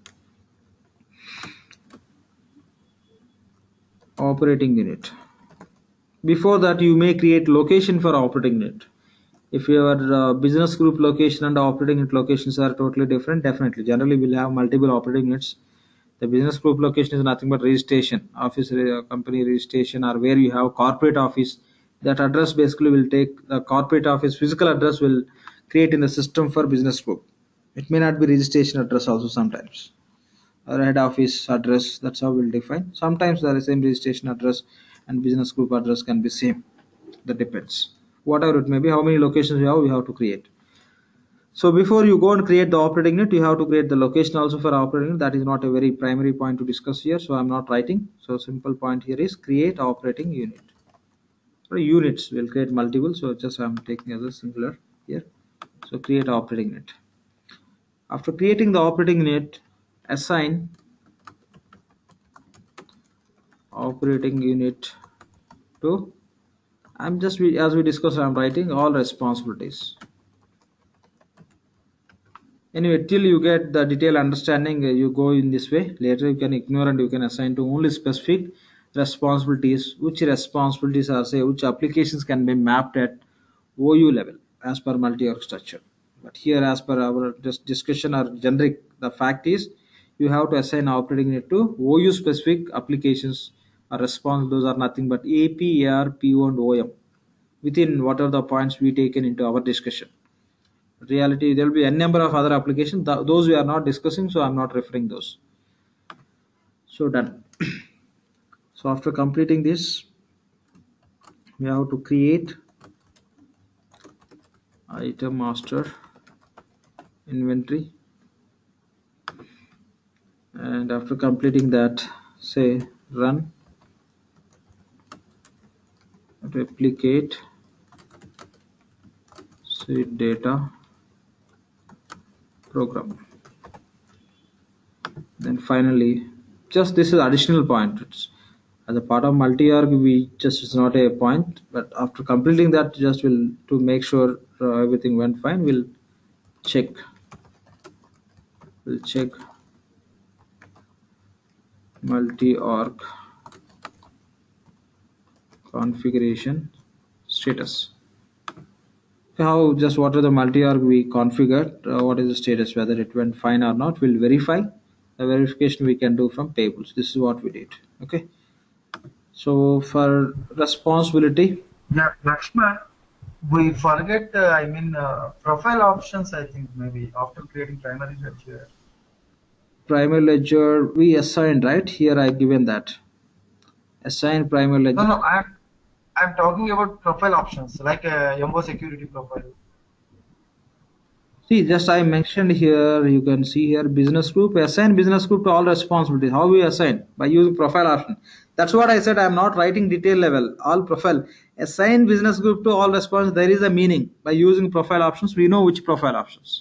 operating unit. Before that, you may create location for operating unit. If your business group location and operating unit locations are totally different, definitely generally we'll have multiple operating units. The business group location is nothing but registration office, company registration, or where you have corporate office. That address basically will take the corporate office physical address will create in the system for business group. It may not be registration address also sometimes, or head office address. That's how we'll define. Sometimes the same registration address and business group address can be same. That depends. Whatever it may be, how many locations you have, we have to create. So before you go and create the operating unit, you have to create the location also for operating unit. That is not a very primary point to discuss here, so I'm not writing. So simple point here is create operating unit. For units, we'll create multiple, so just I'm taking as a singular here. So create operating unit. After creating the operating unit, assign operating unit to, as we discussed, I'm writing all responsibilities. Anyway, till you get the detailed understanding, you go in this way. Later you can ignore and you can assign to only specific responsibilities. Which responsibilities are, say, which applications can be mapped at OU level as per multi-org structure. But here, as per our discussion or generic, the fact is you have to assign operating unit to OU specific applications or response. Those are nothing but AP, AR, PO, and OM within what are the points we taken into our discussion. Reality, there will be a number of other applications. Those we are not discussing, so I'm not referring those. So done. So after completing this, we have to create item master inventory, and after completing that, say run replicate seed data program. Then finally, just this is additional point. It's, as a part of multi-org, we just, it's not a point, but after completing that, just will to make sure everything went fine, we'll check multi-org configuration status. How, just what are the multi-org we configured, what is the status, whether it went fine or not, we'll verify. The verification we can do from tables. This is what we did. Okay. So for responsibility, Yeah, Lakshman, we forget, profile options, I think, maybe after creating primary ledger. primary ledger we assigned, right? Here I given that. Assign primary ledger. No, I'm talking about profile options, like MO security profile. See, just I mentioned here, you can see here business group, assign business group to all responsibilities. How we assign? By using profile option. That's what I said, I'm not writing detail level, all profile. Assign business group to all responsibilities, there is a meaning. By using profile options, we know which profile options.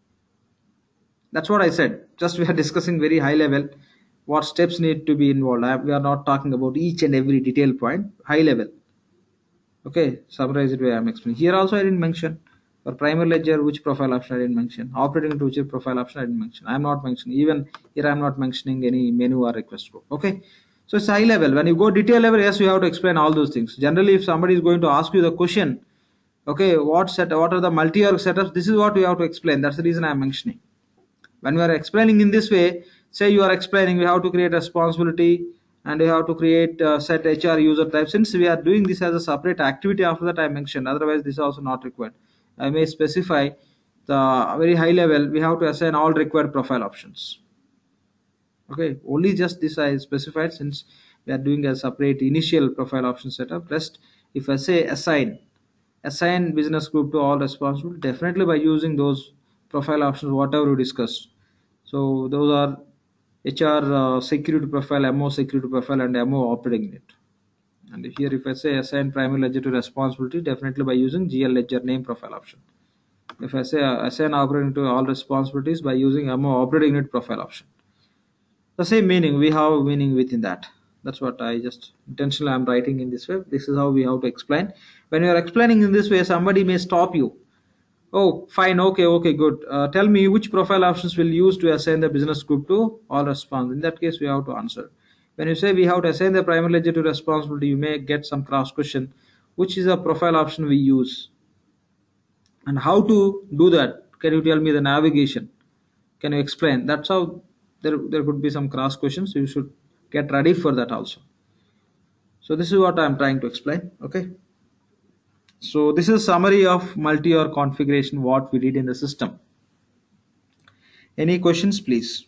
That's what I said. Just we are discussing very high level, what steps need to be involved. We are not talking about each and every detail point, high level. Okay, summarize it where I'm explaining. Here also I didn't mention. For primary ledger, which profile option I didn't mention. Operating to which profile option I didn't mention. I'm not mentioning. Even here I'm not mentioning any menu or request group. Okay. So it's high level. When you go detail level, yes, you have to explain all those things. Generally, if somebody is going to ask you the question, okay, what are the multi-org setups? This is what you have to explain. That's the reason I'm mentioning. When we are explaining in this way, say you are explaining, we have to create responsibility and we have to create set HR user type. Since we are doing this as a separate activity, after that I mentioned, otherwise this is also not required. I may specify the very high level, we have to assign all required profile options. Okay, only just this I specified since we are doing a separate initial profile option setup. Rest, if I say assign business group to all responsible, definitely by using those profile options, whatever we discussed. So those are HR security profile, MO security profile, and MO operating unit. And here if I say assign primary ledger to responsibility, definitely by using GL ledger name profile option. If I say assign operating to all responsibilities, by using MO operating unit profile option. The same meaning, we have meaning within that. That's what I just intentionally I'm writing in this way. This is how we have to explain. When you are explaining in this way, somebody may stop you. Oh, fine, okay, good. Tell me which profile options will use to assign the business group to all response. In that case, we have to answer. When you say we have to assign the primary ledger to responsibility, you may get some cross question. Which is a profile option we use? And how to do that? Can you tell me the navigation? Can you explain? That's how there could be some cross questions. So you should get ready for that also. So this is what I'm trying to explain. Okay. So this is a summary of multi-org configuration, what we did in the system. Any questions, please?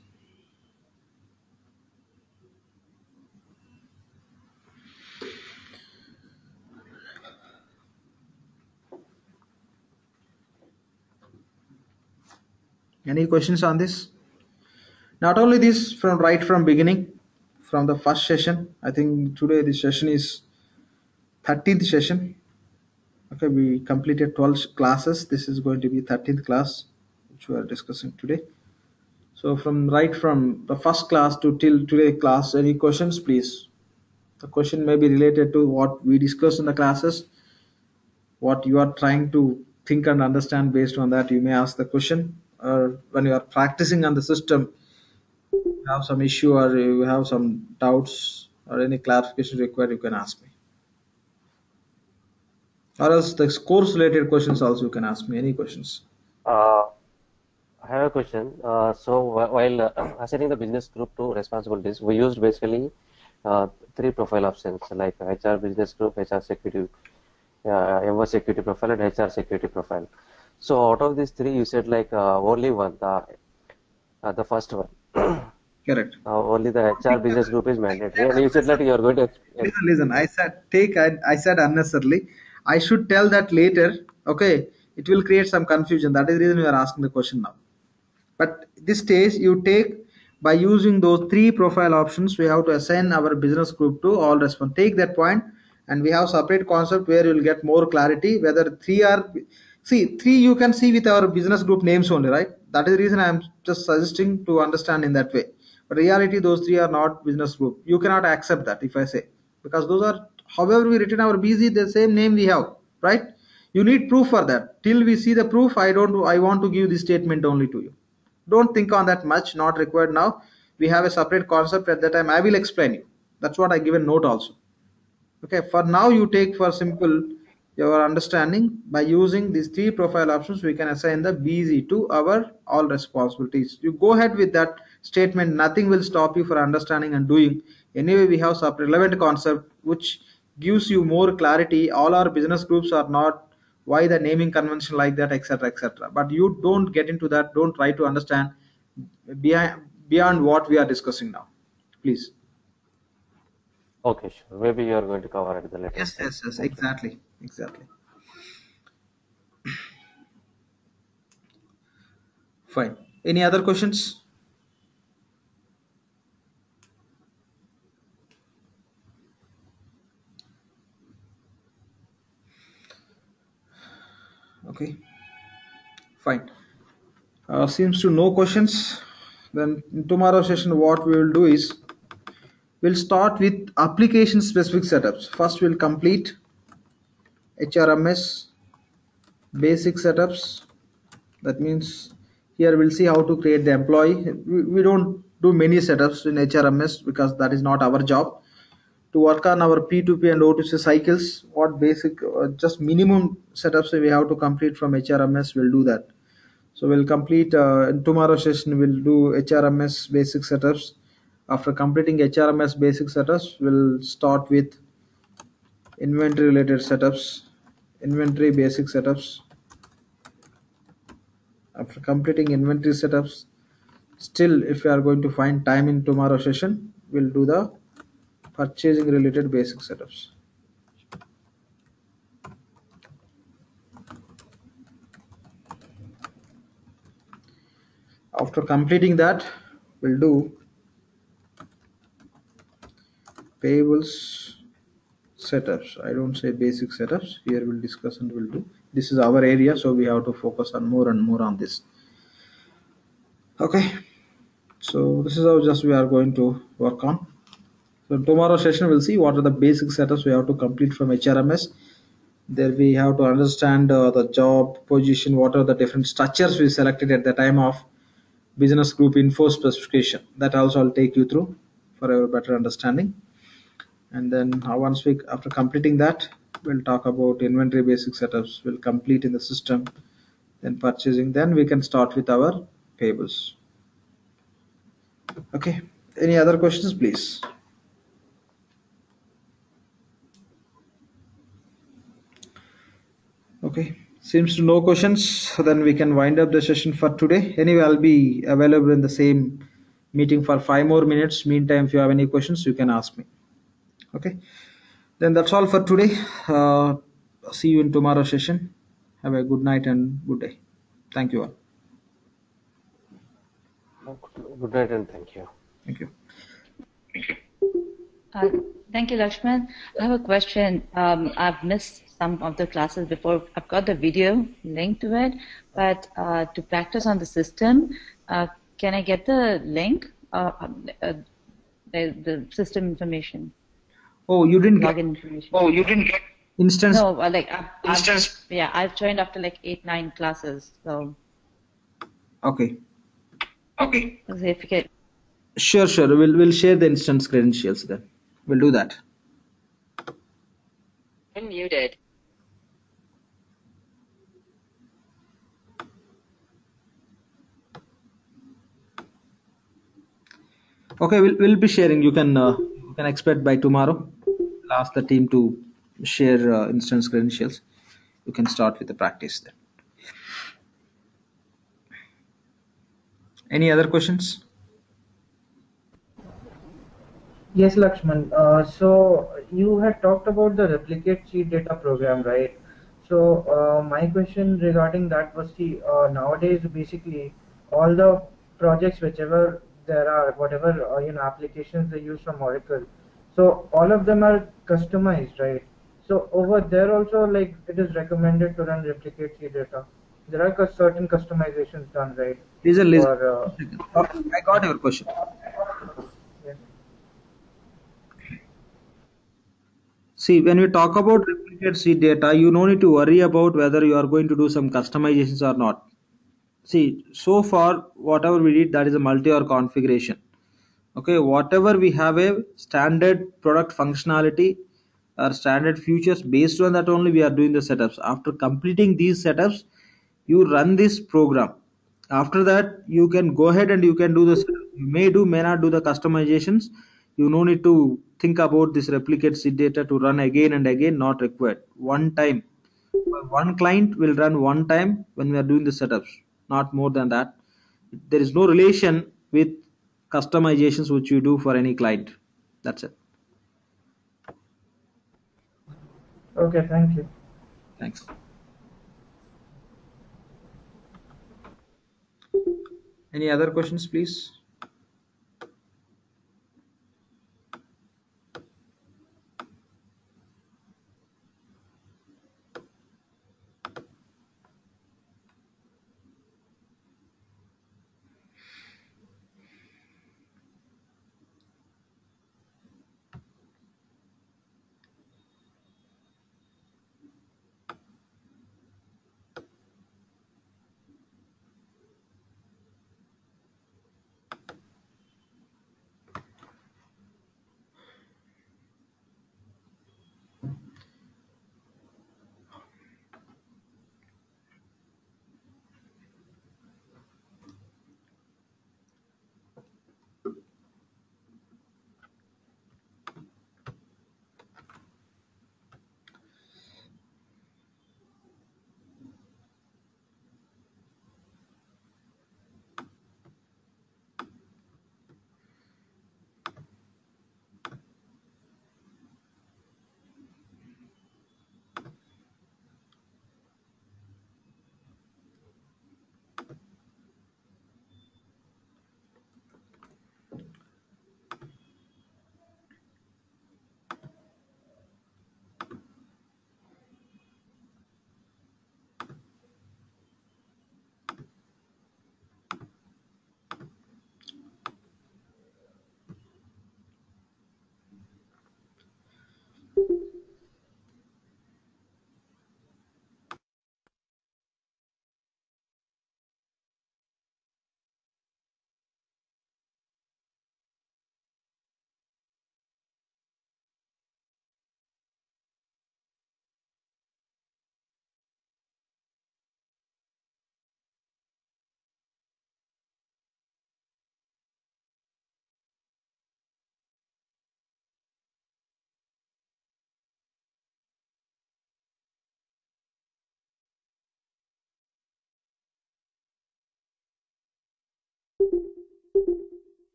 Any questions on this? Not only this, right from beginning, from the first session. I think today this session is 13th session. Okay, we completed 12 classes. This is going to be 13th class, which we are discussing today. So right from the first class to till today class, any questions, please? The question may be related to what we discussed in the classes, what you are trying to think and understand. Based on that, you may ask the question. Or when you are practicing on the system, you have some issue or you have some doubts or any clarification required, you can ask me. Or else the course related questions also you can ask me. Any questions? I have a question. So while assigning the business group to responsibilities, we used basically 3 profile options like HR business group, HR security, MO security profile, and HR security profile. So out of these 3, you said like only one, the first one. Correct. Only the HR business group is mandatory. And you said that you are going to explain. Listen. I said unnecessarily. I should tell that later. Okay. It will create some confusion. That is the reason we are asking the question now. But this stage you take by using those three profile options. We have to assign our business group to all response. Take that point, and we have separate concept where you will get more clarity whether three are. See, three you can see with our business group names only, right? That is the reason I am just suggesting to understand in that way. But reality, those three are not business group. You cannot accept that if I say, because those are, however we written our BZ, the same name we have, right? You need proof for that. Till we see the proof, I want to give this statement only to you. Don't think on that much, not required now. We have a separate concept at that time. I will explain you. That's what I give a note also. Okay, for now you take for simple your understanding by using these three profile options. We can assign the BZ to our all responsibilities. You go ahead with that statement. Nothing will stop you for understanding and doing. Anyway, we have some relevant concept which gives you more clarity. All our business groups are not why the naming convention like that, etc., etc. But you don't get into that. Don't try to understand beyond what we are discussing now, please. Okay, sure. Maybe you are going to cover at the later. Yes, exactly. Fine. Any other questions? Okay. Fine. Seems to no questions. Then in tomorrow's session, what we will do is we'll start with application specific setups. First, we'll complete HRMS basic setups. That means here we'll see how to create the employee. We don't do many setups in HRMS because that is not our job. To work on our P2P and O2C cycles, what basic just minimum setups we have to complete from HRMS, we'll do that. So we'll complete in tomorrow's session, we'll do HRMS basic setups. After completing HRMS basic setups, we'll start with inventory related setups, inventory basic setups. After completing inventory setups, still if we are going to find time in tomorrow's session, we'll do the purchasing related basic setups. After completing that, we'll do payables setups. I don't say basic setups. Here we'll discuss and we'll do. This is our area, so we have to focus on more and more on this. Okay. So this is how just we are going to work on. So tomorrow's session we'll see what are the basic setups we have to complete from HRMS. There we have to understand the job position, what are the different structures we selected at the time of business group info specification. That also I'll take you through for a better understanding. And then once we, after completing that, we'll talk about inventory basic setups. We'll complete in the system, then purchasing. Then we can start with our payables. Okay. Any other questions, please? Okay. Seems to no questions. Then we can wind up the session for today. Anyway, I'll be available in the same meeting for 5 more minutes. Meantime, if you have any questions, you can ask me. Okay. Then that's all for today. See you in tomorrow's session. Have a good night and good day. Thank you all. Good night and thank you. Thank you. Thank you, Lakshman. I have a question. I've missed some of the classes before. I've got the video link to it, but to practice on the system, can I get the link, the system information? Oh, you didn't login get information. Oh, you didn't get instance. No, I've joined after like 8-9 classes. So Okay. Okay. so if you get Sure. We'll share the instance credentials then. We'll do that. unmuted. Okay, we'll be sharing. You can expect by tomorrow. I'll ask the team to share instance credentials. You can start with the practice then. Any other questions? Yes, Lakshman. So you had talked about the replicate sheet data program, right? So my question regarding that was, see, nowadays basically all the projects, whichever there are, whatever applications they use from Oracle, so all of them are customized, right? So over there also, like it is recommended to run replicate sheet data. There are certain customizations done, right? Listen. For I got your question. yeah. See, when we talk about replicate sheet data, you no need to worry about whether you are going to do some customizations or not. See, so far, whatever we did, that is a multi-hour configuration. Okay, whatever we have a standard product functionality or standard features, based on that only we are doing the setups. After completing these setups, you run this program. After that, you can go ahead and you can do this. You may not do the customizations. You no need to think about this replicate seed data to run again and again, not required. One time, one client will run one time when we are doing the setups, not more than that. There is no relation with customizations which you do for any client. That's it. Okay, thank you. Thanks. Any other questions, please?